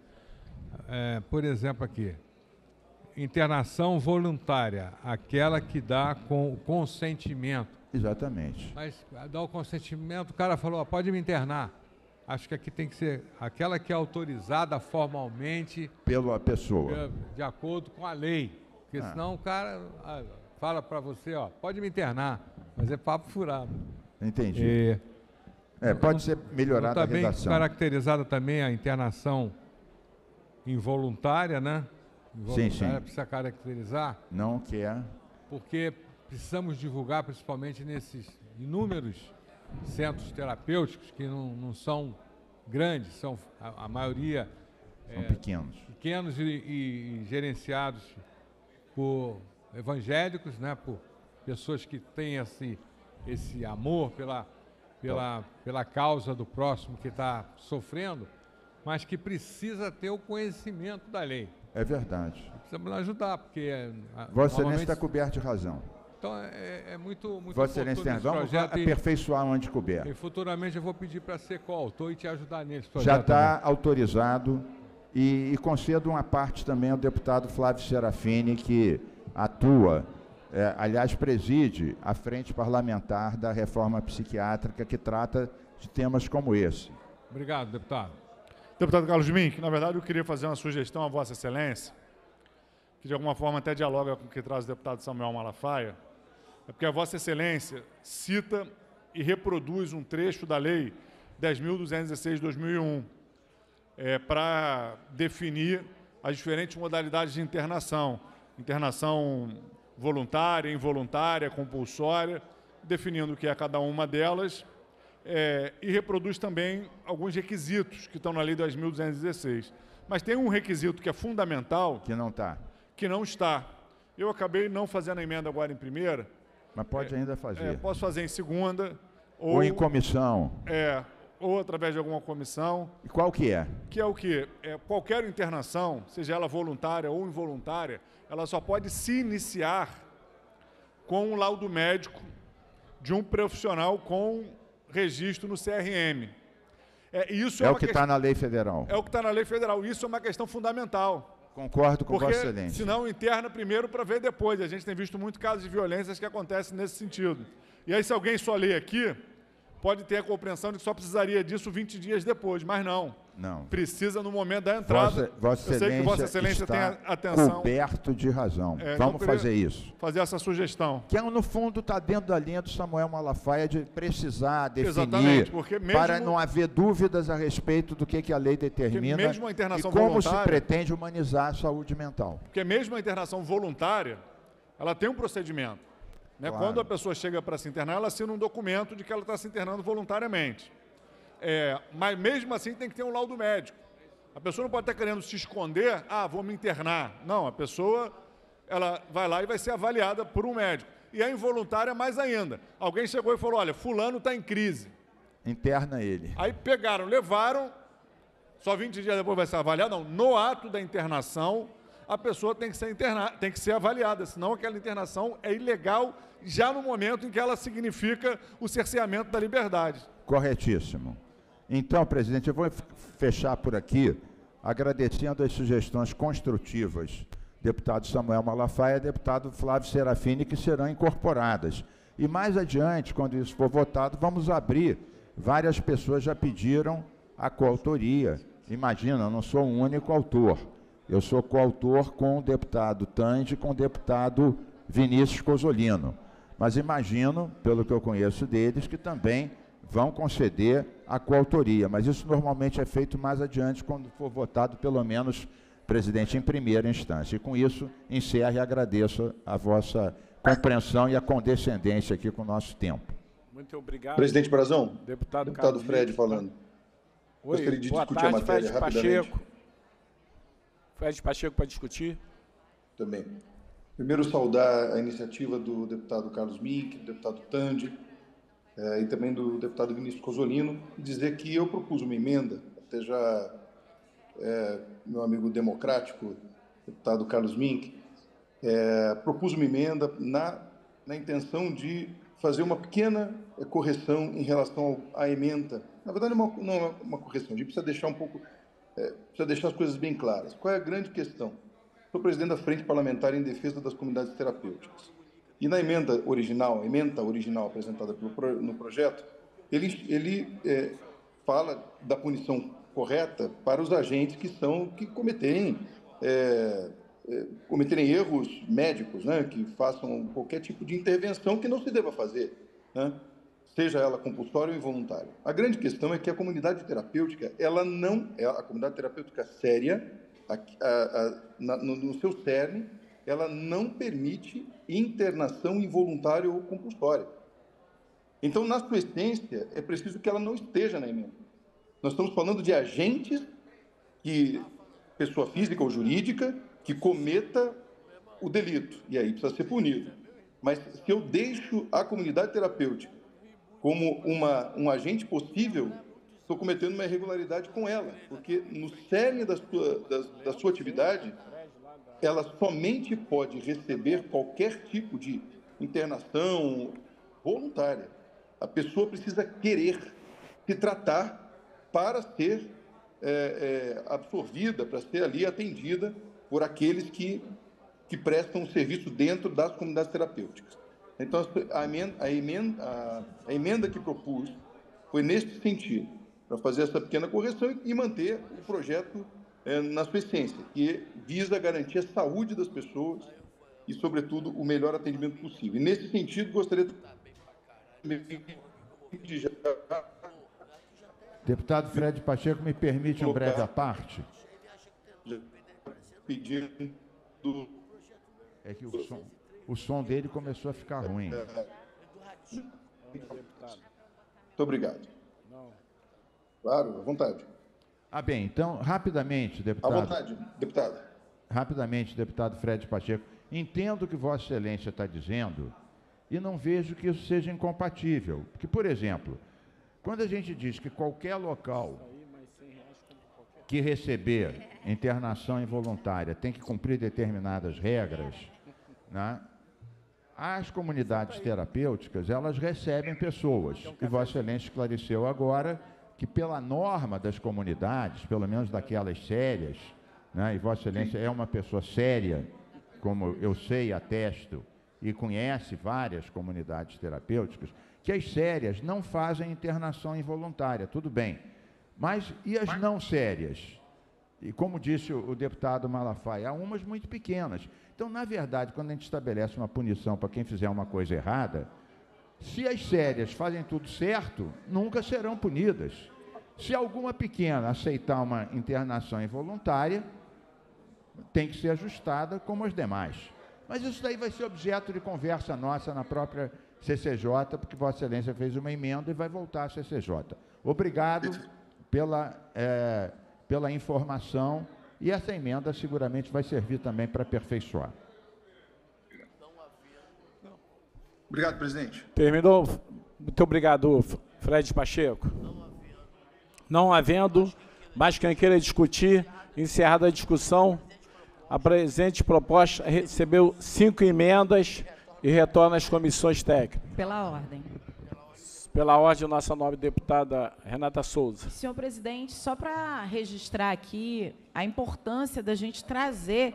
é, por exemplo aqui, internação voluntária, aquela que dá com o consentimento. Exatamente. Mas dá o consentimento, o cara falou, ó, pode me internar. Acho que aqui tem que ser aquela que é autorizada formalmente... Pela pessoa. De, de acordo com a lei. Porque ah. senão o cara ah, fala para você, ó, pode me internar, mas é papo furado. Entendi. E, é, pode ser melhorada a redação. Está bem caracterizada também a internação involuntária, né? Involuntária, sim, sim. Precisa caracterizar. Não quer. Porque precisamos divulgar, principalmente nesses inúmeros centros terapêuticos, que não, não são grandes, são a, a maioria... São é, pequenos. Pequenos e, e, e gerenciados por evangélicos, né, por pessoas que têm esse, esse amor pela, pela, pela causa do próximo que está sofrendo, mas que precisa ter o conhecimento da lei. É verdade. Precisamos ajudar, porque... Vossa Excelência está coberto de razão. Então, é, é muito, muito Vossa Excelência tem razão, vamos aperfeiçoar onde couber. E futuramente eu vou pedir para ser coautor e te ajudar nesse projeto. Já está autorizado e, e concedo uma parte também ao deputado Flávio Serafini, que atua, é, aliás, preside a frente parlamentar da reforma psiquiátrica que trata de temas como esse. Obrigado, deputado. Deputado Carlos Mink, na verdade eu queria fazer uma sugestão a Vossa Excelência, que de alguma forma até dialoga com o que traz o deputado Samuel Malafaia, é porque a Vossa Excelência cita e reproduz um trecho da Lei dez mil duzentos e dezesseis de dois mil e um, é, para definir as diferentes modalidades de internação, internação voluntária, involuntária, compulsória, definindo o que é cada uma delas, é, e reproduz também alguns requisitos que estão na Lei dez mil duzentos e dezesseis. Mas tem um requisito que é fundamental... Que não está. Que não está. Eu acabei não fazendo a emenda agora em primeira. Mas pode é, ainda fazer. É, posso fazer em segunda. Ou, ou em comissão. É, ou através de alguma comissão. E qual que é? Que é o quê? É, qualquer internação, seja ela voluntária ou involuntária, ela só pode se iniciar com um laudo médico de um profissional com registro no C R M. É, isso é, é o que está na lei federal. É o que está na lei federal. Isso é uma questão fundamental. Concordo com Porque, Vossa Excelência. senão interna primeiro para ver depois. A gente tem visto muitos casos de violências que acontecem nesse sentido. E aí, se alguém só lê aqui, pode ter a compreensão de que só precisaria disso vinte dias depois, mas não. Não. Precisa no momento da entrada. Vossa, Vossa Eu sei que Vossa Excelência tem a atenção. Coberto de razão. É, Vamos então fazer isso. Fazer essa sugestão. Que, no fundo, está dentro da linha do Samuel Malafaia de precisar definir, exatamente, porque mesmo, para não haver dúvidas a respeito do que, que a lei determina mesmo a internação e como voluntária, se pretende humanizar a saúde mental. Porque mesmo a internação voluntária, ela tem um procedimento. Né? Claro. Quando a pessoa chega para se internar, ela assina um documento de que ela está se internando voluntariamente. É, mas mesmo assim tem que ter um laudo médico. A pessoa não pode estar querendo se esconder, ah, vou me internar. Não, a pessoa ela vai lá e vai ser avaliada por um médico. E a involuntária mais ainda. Alguém chegou e falou, olha, fulano está em crise. Interna ele. Aí pegaram, levaram, só vinte dias depois vai ser avaliado. Não, no ato da internação, a pessoa tem que ser internada, tem que ser avaliada, senão aquela internação é ilegal já no momento em que ela significa o cerceamento da liberdade. Corretíssimo. Então, presidente, eu vou fechar por aqui, agradecendo as sugestões construtivas, deputado Samuel Malafaia e deputado Flávio Serafini, que serão incorporadas. E mais adiante, quando isso for votado, vamos abrir. Várias pessoas já pediram a coautoria. Imagina, eu não sou o único autor. Eu sou coautor com o deputado Tange e com o deputado Vinícius Cozzolino. Mas imagino, pelo que eu conheço deles, que também vão conceder a coautoria, mas isso normalmente é feito mais adiante, quando for votado, pelo menos, presidente, em primeira instância. E com isso, encerro e agradeço a vossa compreensão e a condescendência aqui com o nosso tempo. Muito obrigado. Presidente Brazão, deputado, deputado Fred falando. Oi, Gostaria de boa discutir tarde, a matéria Fred rapidamente. Pacheco. Fred Pacheco para discutir. Também. Primeiro, saudar a iniciativa do deputado Carlos Mink, do deputado Tange, É, e também do deputado Vinícius Cozzolino, e dizer que eu propus uma emenda, até já é, meu amigo democrático, deputado Carlos Mink, é, propus uma emenda na, na intenção de fazer uma pequena correção em relação à emenda. Na verdade, uma, não é uma correção, a gente precisa deixar um pouco, é, precisa deixar as coisas bem claras. Qual é a grande questão? Sou presidente da Frente Parlamentar em Defesa das Comunidades Terapêuticas. E na emenda original, a emenda original apresentada pelo, no projeto, ele, ele é, fala da punição correta para os agentes que são que cometerem, é, é, cometerem erros médicos, né, que façam qualquer tipo de intervenção que não se deva fazer, né, seja ela compulsória ou involuntária. A grande questão é que a comunidade terapêutica, ela não é a comunidade terapêutica séria, a, a, a, na, no, no seu cerne, ela não permite internação involuntária ou compulsória. Então, na sua essência, é preciso que ela não esteja na emenda. Nós estamos falando de agentes, que, pessoa física ou jurídica, que cometa o delito, e aí precisa ser punido. Mas se eu deixo a comunidade terapêutica como uma, um agente possível, estou cometendo uma irregularidade com ela, porque no cerne da sua, da, da sua atividade, ela somente pode receber qualquer tipo de internação voluntária. A pessoa precisa querer se tratar para ser é, é, absorvida, para ser ali atendida por aqueles que, que prestam serviço dentro das comunidades terapêuticas. Então, a emenda, a emenda, a, a emenda que propus foi neste sentido, para fazer essa pequena correção e manter o projeto é, na sua essência, que visa garantir a saúde das pessoas e, sobretudo, o melhor atendimento possível. E, nesse sentido, gostaria de já... Deputado Fred Pacheco, me permite um breve à parte? Pedir do... É que o som, o som dele começou a ficar ruim. Muito obrigado. Claro, à vontade. Ah, bem, então, rapidamente, deputado. À vontade, deputado. Rapidamente, deputado Fred Pacheco. Entendo o que Vossa Excelência está dizendo e não vejo que isso seja incompatível. Porque, por exemplo, quando a gente diz que qualquer local que receber internação involuntária tem que cumprir determinadas regras, né? As comunidades terapêuticas, elas recebem pessoas. E Vossa Excelência esclareceu agora que pela norma das comunidades, pelo menos daquelas sérias, né? E Vossa Excelência é uma pessoa séria, como eu sei, atesto, e conhece várias comunidades terapêuticas, que as sérias não fazem internação involuntária, tudo bem. Mas e as não sérias? E como disse o, o deputado Malafaia, há umas muito pequenas. Então, na verdade, quando a gente estabelece uma punição para quem fizer uma coisa errada, se as sérias fazem tudo certo, nunca serão punidas. Se alguma pequena aceitar uma internação involuntária, tem que ser ajustada como as demais. Mas isso daí vai ser objeto de conversa nossa na própria C C J, porque Vossa Excelência fez uma emenda e vai voltar à C C J. Obrigado pela, é, pela informação, e essa emenda seguramente vai servir também para aperfeiçoar. Obrigado, presidente. Terminou. Muito obrigado, Fred Pacheco. Não havendo mais quem queira discutir, encerrada a discussão, a presente proposta recebeu cinco emendas e retorna às comissões técnicas. Pela ordem. Pela ordem, nossa nobre deputada Renata Souza. Senhor presidente, só para registrar aqui a importância da gente trazer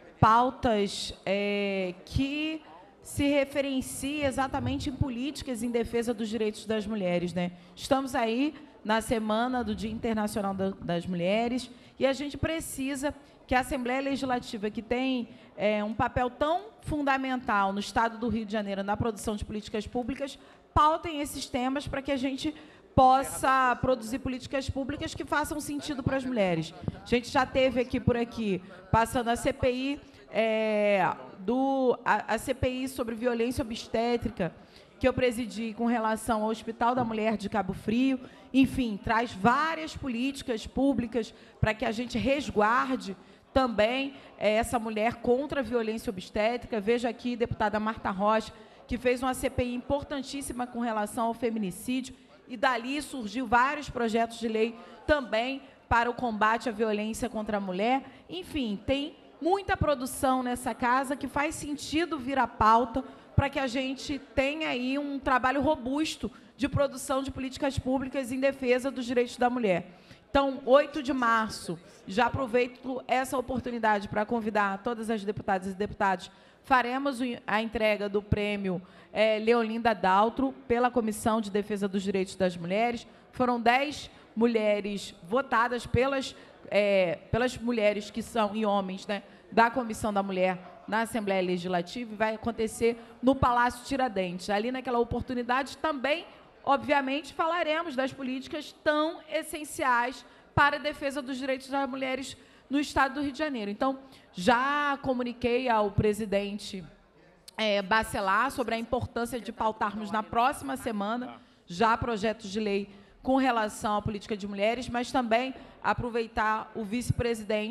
pautas é, que se referenciem exatamente em políticas em defesa dos direitos das mulheres, né? Estamos aí na Semana do Dia Internacional das Mulheres e a gente precisa que a Assembleia Legislativa, que tem é, um papel tão fundamental no Estado do Rio de Janeiro na produção de políticas públicas, pautem esses temas para que a gente possa produzir políticas públicas que façam sentido para as mulheres. A gente já teve aqui por aqui, passando a C P I, é, do, a, a C P I sobre violência obstétrica, que eu presidi com relação ao Hospital da Mulher de Cabo Frio. Enfim, traz várias políticas públicas para que a gente resguarde também é, essa mulher contra a violência obstétrica. Veja aqui, deputada Marta Rocha, que fez uma C P I importantíssima com relação ao feminicídio, e dali surgiu vários projetos de lei também para o combate à violência contra a mulher. Enfim, tem muita produção nessa casa que faz sentido vir à pauta para que a gente tenha aí um trabalho robusto de produção de políticas públicas em defesa dos direitos da mulher. Então, oito de março, já aproveito essa oportunidade para convidar todas as deputadas e deputados, faremos a entrega do prêmio é, Leolinda Daltro pela Comissão de Defesa dos Direitos das Mulheres. Foram dez mulheres votadas pelas, é, pelas mulheres que são, e homens, né, da Comissão da Mulher na Assembleia Legislativa, e vai acontecer no Palácio Tiradentes. Ali, naquela oportunidade, também, obviamente, falaremos das políticas tão essenciais para a defesa dos direitos das mulheres no Estado do Rio de Janeiro. Então, já comuniquei ao presidente é, Bacelar sobre a importância de pautarmos na próxima semana já projetos de lei com relação à política de mulheres, mas também aproveitar o vice-presidente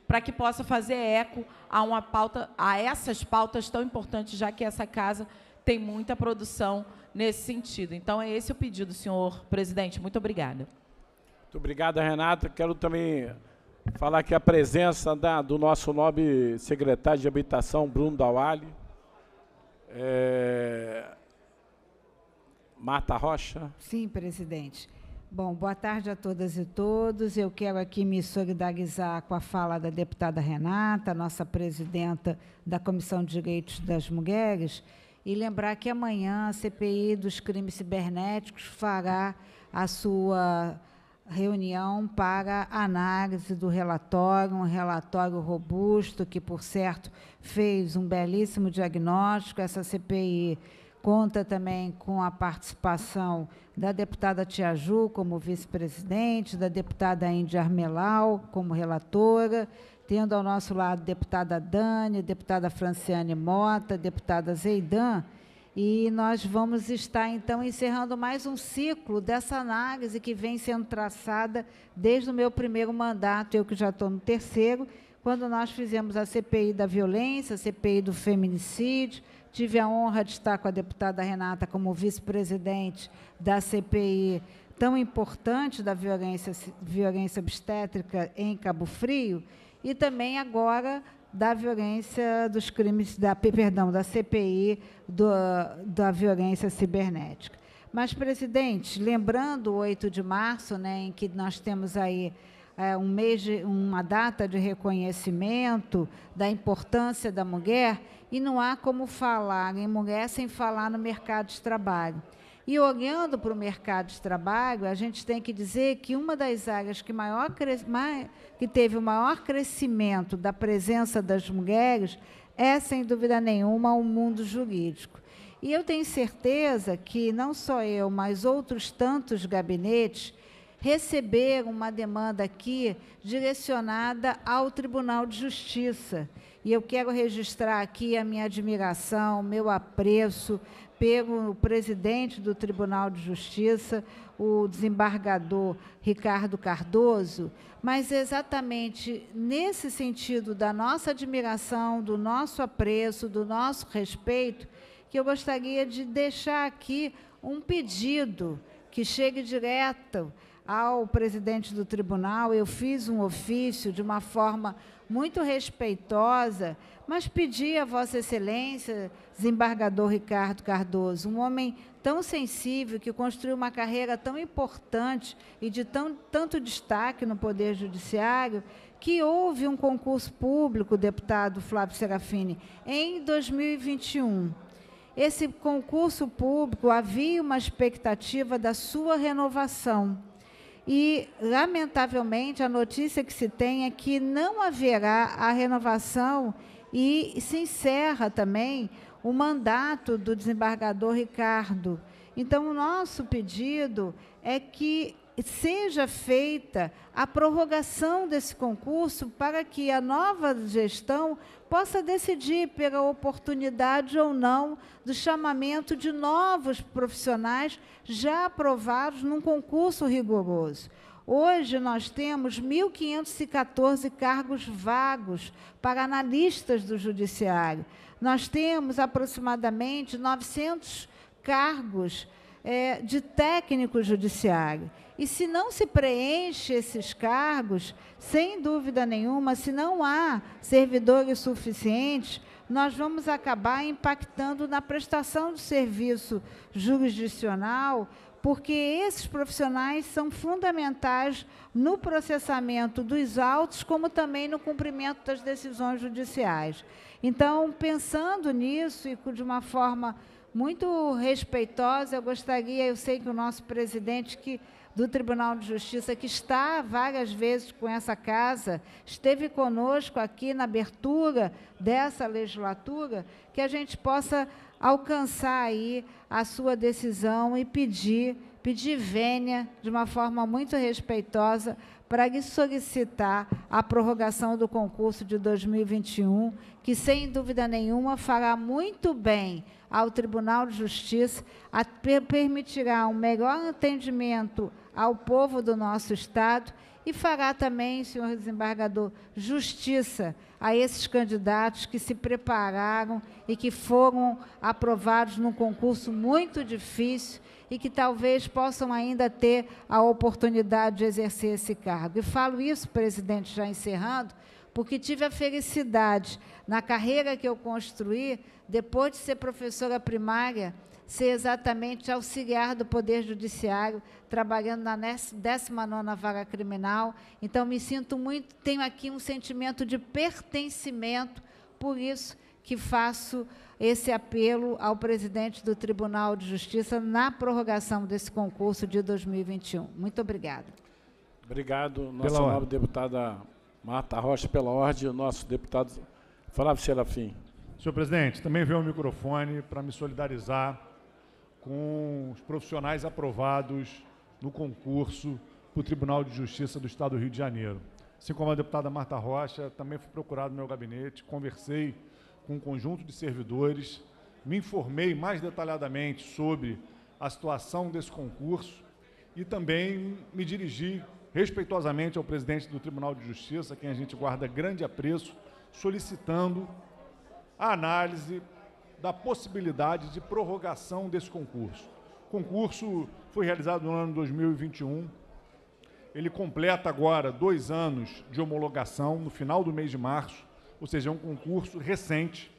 para que possa fazer eco a, uma pauta, a essas pautas tão importantes, já que essa casa tem muita produção nesse sentido. Então, é esse o pedido, senhor presidente. Muito obrigada. Muito obrigado, Renata. Quero também falar aqui a presença da, do nosso nobre secretário de Habitação, Bruno Dauali. É... Marta Rocha. Sim, presidente. Bom, boa tarde a todas e todos. Eu quero aqui me solidarizar com a fala da deputada Renata, nossa presidenta da Comissão de Direitos das Mulheres, e lembrar que amanhã a C P I dos crimes cibernéticos fará a sua reunião para análise do relatório, um relatório robusto que, por certo, fez um belíssimo diagnóstico. Essa C P I conta também com a participação da deputada Tia Ju como vice-presidente, da deputada Índia Armelau como relatora, tendo ao nosso lado a deputada Dani, a deputada Franciane Mota, a deputada Zeidan, e nós vamos estar, então, encerrando mais um ciclo dessa análise que vem sendo traçada desde o meu primeiro mandato, eu que já estou no terceiro, quando nós fizemos a C P I da violência, a C P I do feminicídio. Tive a honra de estar com a deputada Renata como vice-presidente da C P I tão importante da violência, violência obstétrica em Cabo Frio, e também agora da violência dos crimes, da, perdão, da C P I do, da violência cibernética. Mas, presidente, lembrando o oito de março, né, em que nós temos aí é, um mês de, uma data de reconhecimento da importância da mulher, e não há como falar em mulher sem falar no mercado de trabalho. E olhando para o mercado de trabalho, a gente tem que dizer que uma das áreas que, maior, que teve o maior crescimento da presença das mulheres é, sem dúvida nenhuma, o mundo jurídico. E eu tenho certeza que não só eu, mas outros tantos gabinetes receberam uma demanda aqui direcionada ao Tribunal de Justiça. E eu quero registrar aqui a minha admiração, meu apreço pelo presidente do Tribunal de Justiça, o desembargador Ricardo Cardoso, mas exatamente nesse sentido da nossa admiração, do nosso apreço, do nosso respeito, que eu gostaria de deixar aqui um pedido que chegue direto ao presidente do tribunal. Eu fiz um ofício de uma forma muito respeitosa, mas pedi a Vossa Excelência, desembargador Ricardo Cardoso, um homem tão sensível, que construiu uma carreira tão importante e de tão, tanto destaque no Poder Judiciário, que houve um concurso público, deputado Flávio Serafini, em dois mil e vinte e um. Esse concurso público, havia uma expectativa da sua renovação. E, lamentavelmente, a notícia que se tem é que não haverá a renovação e se encerra também o mandato do desembargador Ricardo. Então, o nosso pedido é que seja feita a prorrogação desse concurso para que a nova gestão possa decidir pela oportunidade ou não do chamamento de novos profissionais já aprovados num concurso rigoroso. Hoje, nós temos mil quinhentos e quatorze cargos vagos para analistas do Judiciário. Nós temos aproximadamente novecentos cargos é, de técnico judiciário. E se não se preenche esses cargos, sem dúvida nenhuma, se não há servidores suficientes, nós vamos acabar impactando na prestação do serviço jurisdicional, porque esses profissionais são fundamentais no processamento dos autos, como também no cumprimento das decisões judiciais. Então, pensando nisso e de uma forma muito respeitosa, eu gostaria, eu sei que o nosso presidente que, do Tribunal de Justiça, que está várias vezes com essa casa, esteve conosco aqui na abertura dessa legislatura, que a gente possa alcançar aí a sua decisão e pedir, pedir vênia, de uma forma muito respeitosa, para lhe solicitar a prorrogação do concurso de dois mil e vinte e um, que, sem dúvida nenhuma, fará muito bem ao Tribunal de Justiça, a, permitirá um melhor atendimento ao povo do nosso Estado e fará também, senhor desembargador, justiça a esses candidatos que se prepararam e que foram aprovados num concurso muito difícil e que talvez possam ainda ter a oportunidade de exercer esse cargo. E falo isso, presidente, já encerrando, porque tive a felicidade, na carreira que eu construí, depois de ser professora primária, ser exatamente auxiliar do Poder Judiciário, trabalhando na décima nona Vara Criminal. Então, me sinto muito, tenho aqui um sentimento de pertencimento, por isso que faço esse apelo ao presidente do Tribunal de Justiça na prorrogação desse concurso de dois mil e vinte e um. Muito obrigada. Obrigado, nossa nova deputada Marta Rocha, pela ordem, o nosso deputado Flávio Serafim. Senhor presidente, também veio o microfone para me solidarizar com os profissionais aprovados no concurso para o Tribunal de Justiça do Estado do Rio de Janeiro. Assim como a deputada Marta Rocha, também fui procurado no meu gabinete, conversei com um conjunto de servidores, me informei mais detalhadamente sobre a situação desse concurso e também me dirigi respeitosamente ao presidente do Tribunal de Justiça, a quem a gente guarda grande apreço, solicitando a análise da possibilidade de prorrogação desse concurso. O concurso foi realizado no ano dois mil e vinte e um, ele completa agora dois anos de homologação, no final do mês de março, ou seja, é um concurso recente,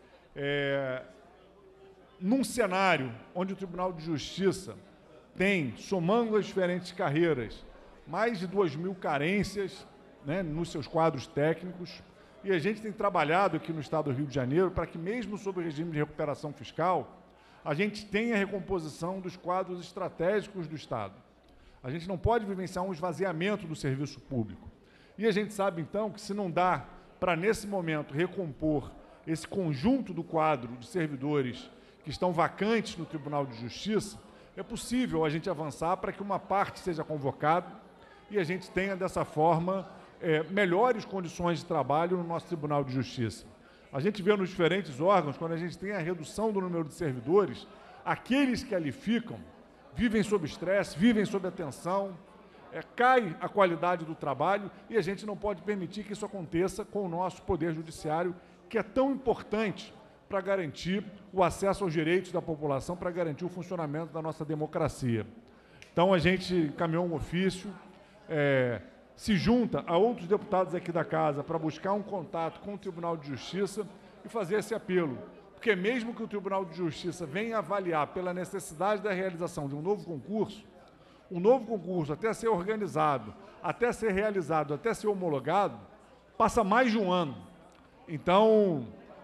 é, num cenário onde o Tribunal de Justiça tem, somando as diferentes carreiras, mais de duas mil carências, né, nos seus quadros técnicos, e a gente tem trabalhado aqui no Estado do Rio de Janeiro para que, mesmo sob o regime de recuperação fiscal, a gente tenha a recomposição dos quadros estratégicos do Estado. A gente não pode vivenciar um esvaziamento do serviço público. E a gente sabe, então, que se não dá para, nesse momento, recompor esse conjunto do quadro de servidores que estão vacantes no Tribunal de Justiça, é possível a gente avançar para que uma parte seja convocada e a gente tenha, dessa forma, É, melhores condições de trabalho no nosso Tribunal de Justiça. A gente vê nos diferentes órgãos, quando a gente tem a redução do número de servidores, aqueles que ali ficam vivem sob estresse, vivem sob atenção, é, cai a qualidade do trabalho e a gente não pode permitir que isso aconteça com o nosso Poder Judiciário, que é tão importante para garantir o acesso aos direitos da população, para garantir o funcionamento da nossa democracia. Então, a gente encaminhou um ofício, é, se junta a outros deputados aqui da Casa para buscar um contato com o Tribunal de Justiça e fazer esse apelo. Porque mesmo que o Tribunal de Justiça venha avaliar pela necessidade da realização de um novo concurso, um novo concurso, até ser organizado, até ser realizado, até ser homologado, passa mais de um ano. Então,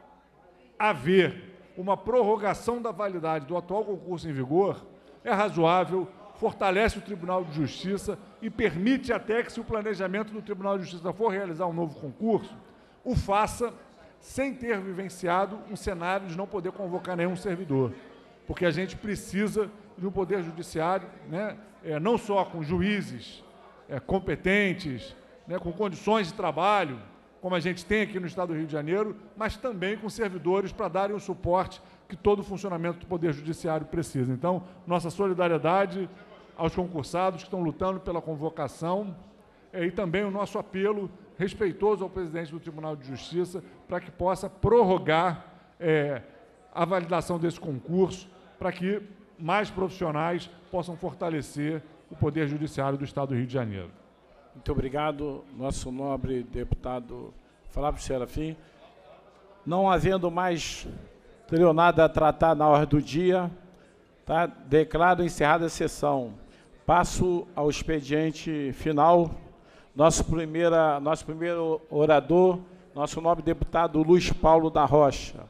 haver uma prorrogação da validade do atual concurso em vigor é razoável, fortalece o Tribunal de Justiça e permite até que, se o planejamento do Tribunal de Justiça for realizar um novo concurso, o faça sem ter vivenciado um cenário de não poder convocar nenhum servidor. Porque a gente precisa de um Poder Judiciário, né, é, não só com juízes é, competentes, né, com condições de trabalho, como a gente tem aqui no Estado do Rio de Janeiro, mas também com servidores para darem o suporte que todo o funcionamento do Poder Judiciário precisa. Então, nossa solidariedade aos concursados que estão lutando pela convocação é, e também o nosso apelo respeitoso ao presidente do Tribunal de Justiça para que possa prorrogar é, a validação desse concurso para que mais profissionais possam fortalecer o Poder Judiciário do Estado do Rio de Janeiro. Muito obrigado, nosso nobre deputado Flávio Serafim. Não havendo mais Tenho nada a tratar na ordem do dia, tá? Declaro encerrada a sessão. Passo ao expediente final. Nosso, primeira, nosso primeiro orador, nosso nobre deputado Luiz Paulo da Rocha.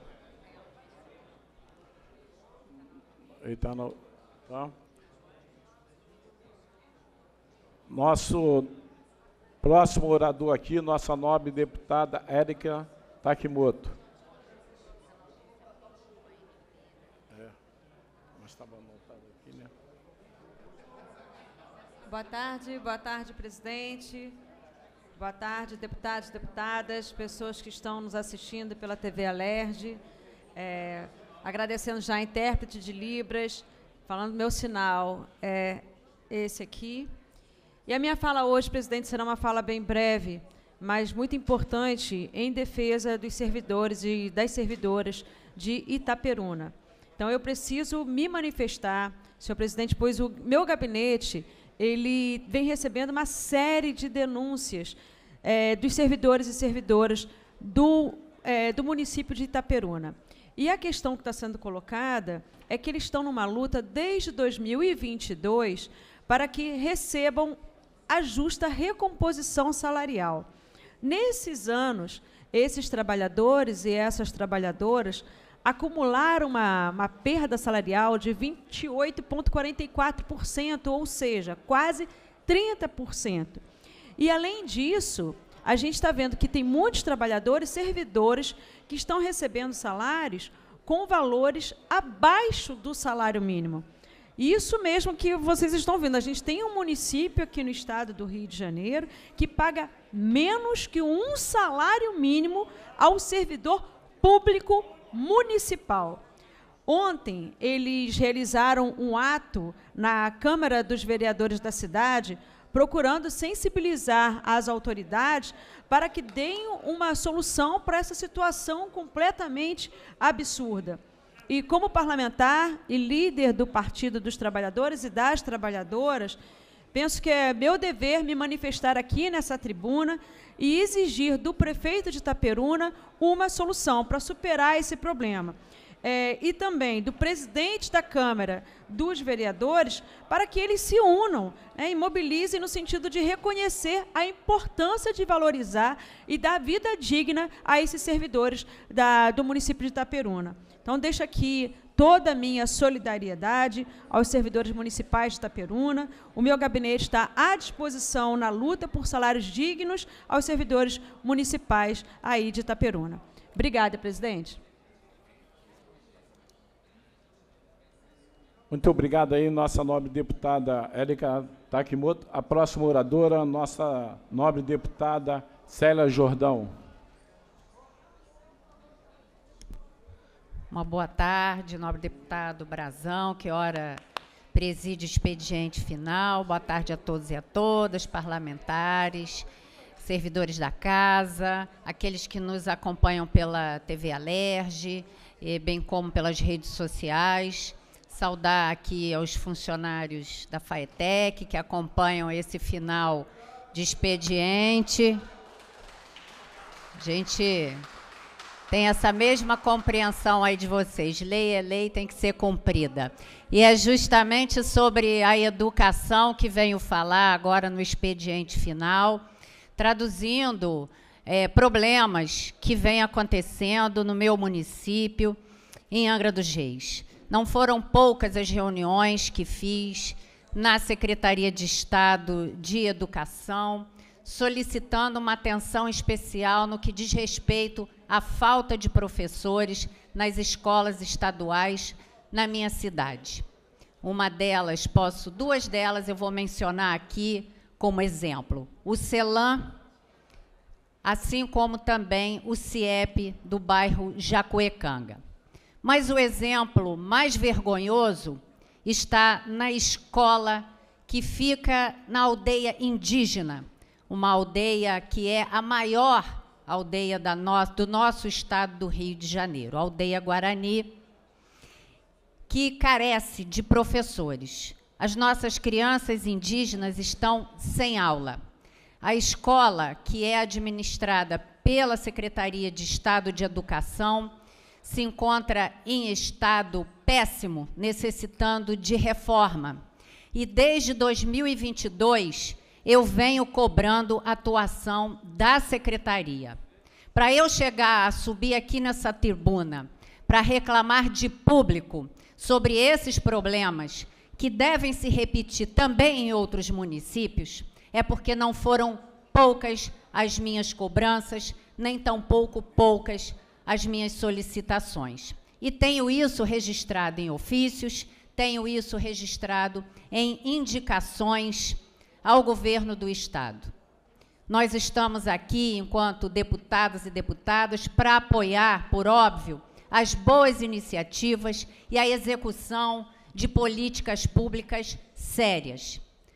Ele tá no, tá? Nosso próximo orador aqui, nossa nobre deputada Érica Takimoto. Boa tarde, boa tarde, presidente. Boa tarde, deputados e deputadas, pessoas que estão nos assistindo pela T V Alerj. É, agradecendo já a intérprete de Libras, falando meu sinal é esse aqui. E a minha fala hoje, presidente, será uma fala bem breve, mas muito importante em defesa dos servidores e das servidoras de Itaperuna. Então, eu preciso me manifestar, senhor presidente, pois o meu gabinete ele vem recebendo uma série de denúncias é, dos servidores e servidoras do, é, do município de Itaperuna. E a questão que está sendo colocada é que eles estão numa luta desde dois mil e vinte e dois para que recebam a justa recomposição salarial. Nesses anos, esses trabalhadores e essas trabalhadoras acumularam uma, uma perda salarial de vinte e oito vírgula quarenta e quatro por cento, ou seja, quase trinta por cento. E, além disso, a gente está vendo que tem muitos trabalhadores, servidores, que estão recebendo salários com valores abaixo do salário mínimo. Isso mesmo que vocês estão vendo. A gente tem um município aqui no estado do Rio de Janeiro que paga menos que um salário mínimo ao servidor público municipal. Ontem, eles realizaram um ato na Câmara dos Vereadores da cidade, procurando sensibilizar as autoridades para que deem uma solução para essa situação completamente absurda. E, como parlamentar e líder do Partido dos Trabalhadores e das Trabalhadoras, penso que é meu dever me manifestar aqui nessa tribuna e exigir do prefeito de Itaperuna uma solução para superar esse problema. É, e também do presidente da Câmara dos Vereadores, para que eles se unam, né, e mobilizem no sentido de reconhecer a importância de valorizar e dar vida digna a esses servidores da, do município de Itaperuna. Então, deixo aqui toda a minha solidariedade aos servidores municipais de Itaperuna. O meu gabinete está à disposição na luta por salários dignos aos servidores municipais aí de Itaperuna. Obrigada, presidente. Muito obrigado aí, nossa nobre deputada Érica Takimoto. A próxima oradora, nossa nobre deputada Célia Jordão. Uma boa tarde, nobre deputado Brazão, que ora preside o expediente final. Boa tarde a todos e a todas, parlamentares, servidores da casa, aqueles que nos acompanham pela T V Alerj, bem como pelas redes sociais. Saudar aqui aos funcionários da FAETEC, que acompanham esse final de expediente. A gente tem essa mesma compreensão aí de vocês. Lei é lei, tem que ser cumprida. E é justamente sobre a educação que venho falar agora no expediente final, traduzindo é, problemas que vêm acontecendo no meu município, em Angra dos Reis. Não foram poucas as reuniões que fiz na Secretaria de Estado de Educação, solicitando uma atenção especial no que diz respeito à falta de professores nas escolas estaduais na minha cidade. Uma delas, posso, duas delas eu vou mencionar aqui como exemplo. O CELAM, assim como também o CIEP do bairro Jacuecanga. Mas o exemplo mais vergonhoso está na escola que fica na aldeia indígena, uma aldeia que é a maior aldeia da no, do nosso estado do Rio de Janeiro, a aldeia Guarani, que carece de professores. As nossas crianças indígenas estão sem aula. A escola, que é administrada pela Secretaria de Estado de Educação, se encontra em estado péssimo, necessitando de reforma. E desde dois mil e vinte e dois, eu venho cobrando a atuação da Secretaria. Para eu chegar a subir aqui nessa tribuna, para reclamar de público sobre esses problemas, que devem se repetir também em outros municípios, é porque não foram poucas as minhas cobranças, nem tampouco poucas as minhas solicitações. E tenho isso registrado em ofícios, tenho isso registrado em indicações ao governo do Estado. Nós estamos aqui, enquanto deputados e deputadas, para apoiar, por óbvio, as boas iniciativas e a execução de políticas públicas sérias.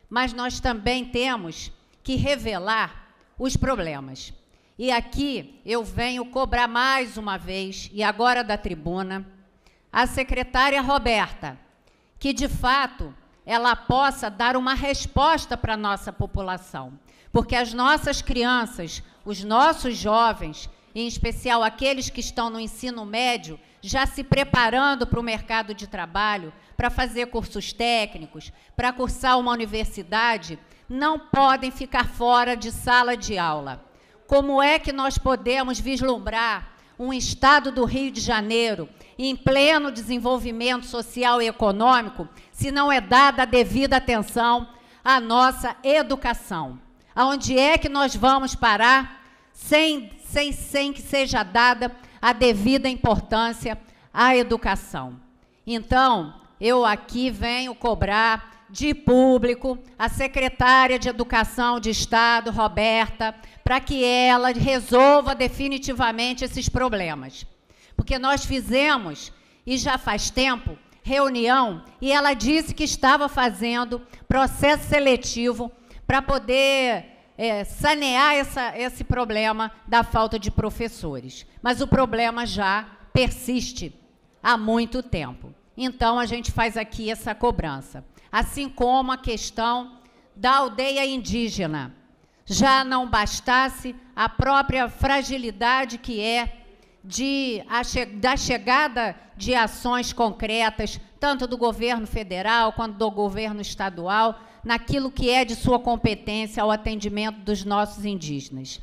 mas nós também temos que revelar os problemas. E aqui eu venho cobrar mais uma vez, e agora da tribuna, a secretária Roberta, que de fato ela possa dar uma resposta para a nossa população, porque as nossas crianças, os nossos jovens, em especial aqueles que estão no ensino médio, já se preparando para o mercado de trabalho, para fazer cursos técnicos, para cursar uma universidade, não podem ficar fora de sala de aula. Como é que nós podemos vislumbrar um estado do Rio de Janeiro em pleno desenvolvimento social e econômico se não é dada a devida atenção à nossa educação? Aonde é que nós vamos parar sem, sem, sem que seja dada a devida importância à educação? Então, eu aqui venho cobrar de público a secretária de Educação de Estado, Roberta, para que ela resolva definitivamente esses problemas. Porque nós fizemos, e já faz tempo, reunião, e ela disse que estava fazendo processo seletivo para poder é, sanear essa, esse problema da falta de professores. Mas o problema já persiste há muito tempo. Então, a gente faz aqui essa cobrança. Assim como a questão da aldeia indígena. Já não bastasse a própria fragilidade que é de, a che, da chegada de ações concretas, tanto do governo federal quanto do governo estadual, naquilo que é de sua competência ao atendimento dos nossos indígenas.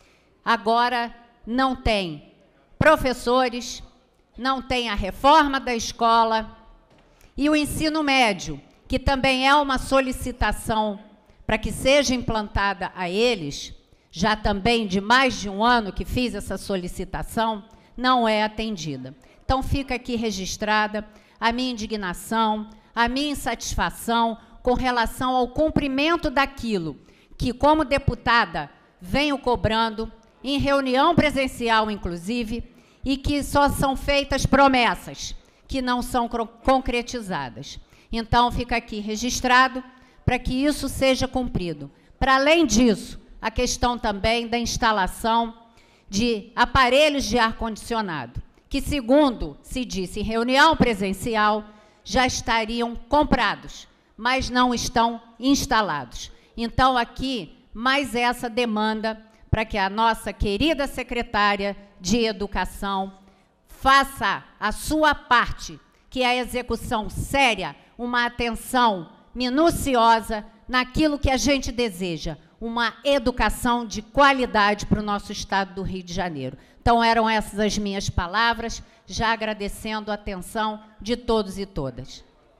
Agora, não tem professores, não tem a reforma da escola e o ensino médio, que também é uma solicitação para que seja implantada a eles, já também de mais de um ano que fiz essa solicitação, não é atendida. Então, fica aqui registrada a minha indignação, a minha insatisfação com relação ao cumprimento daquilo que, como deputada, venho cobrando, em reunião presencial, inclusive, e que só são feitas promessas, que não são concretizadas. Então, fica aqui registrado para que isso seja cumprido. Para além disso, a questão também da instalação de aparelhos de ar-condicionado, que, segundo se disse em reunião presencial, já estariam comprados, mas não estão instalados. Então, aqui, mais essa demanda para que a nossa querida secretária de Educação faça a sua parte, que é a execução séria, uma atenção minuciosa naquilo que a gente deseja, uma educação de qualidade para o nosso estado do Rio de Janeiro. Então, eram essas as minhas palavras, já agradecendo a atenção de todos e todas.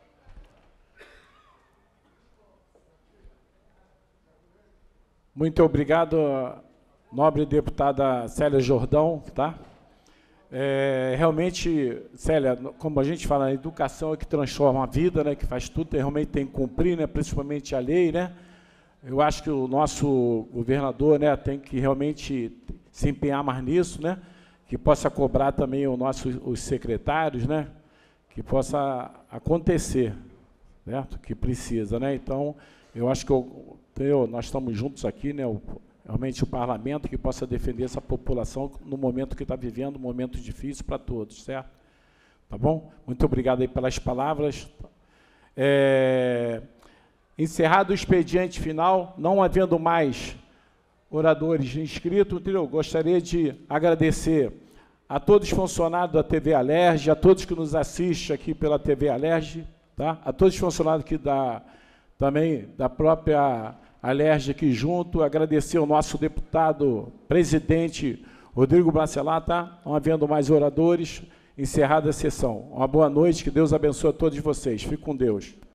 Muito obrigado, nobre deputada Célia Jordão, tá? É, realmente, Célia, como a gente fala, a educação é que transforma a vida, né, que faz tudo, realmente tem que cumprir, né, principalmente a lei, né? Eu acho que o nosso governador, né, tem que realmente se empenhar mais nisso, né, que possa cobrar também o nosso, os secretários, né, que possa acontecer, certo? Que precisa, né? Então, eu acho que eu, eu, nós estamos juntos aqui, né, o, realmente o parlamento que possa defender essa população no momento que está vivendo, um momento difícil para todos, certo? Tá bom? Muito obrigado aí pelas palavras. É, encerrado o expediente final, não havendo mais oradores inscritos, eu gostaria de agradecer a todos os funcionários da T V Alerj, a todos que nos assistem aqui pela T V Alerj, tá? A todos os funcionários aqui da, também da própria Alerj aqui junto, agradecer ao nosso deputado presidente Rodrigo Bacelar, tá? Não havendo mais oradores, encerrada a sessão. Uma boa noite, que Deus abençoe a todos vocês. Fique com Deus.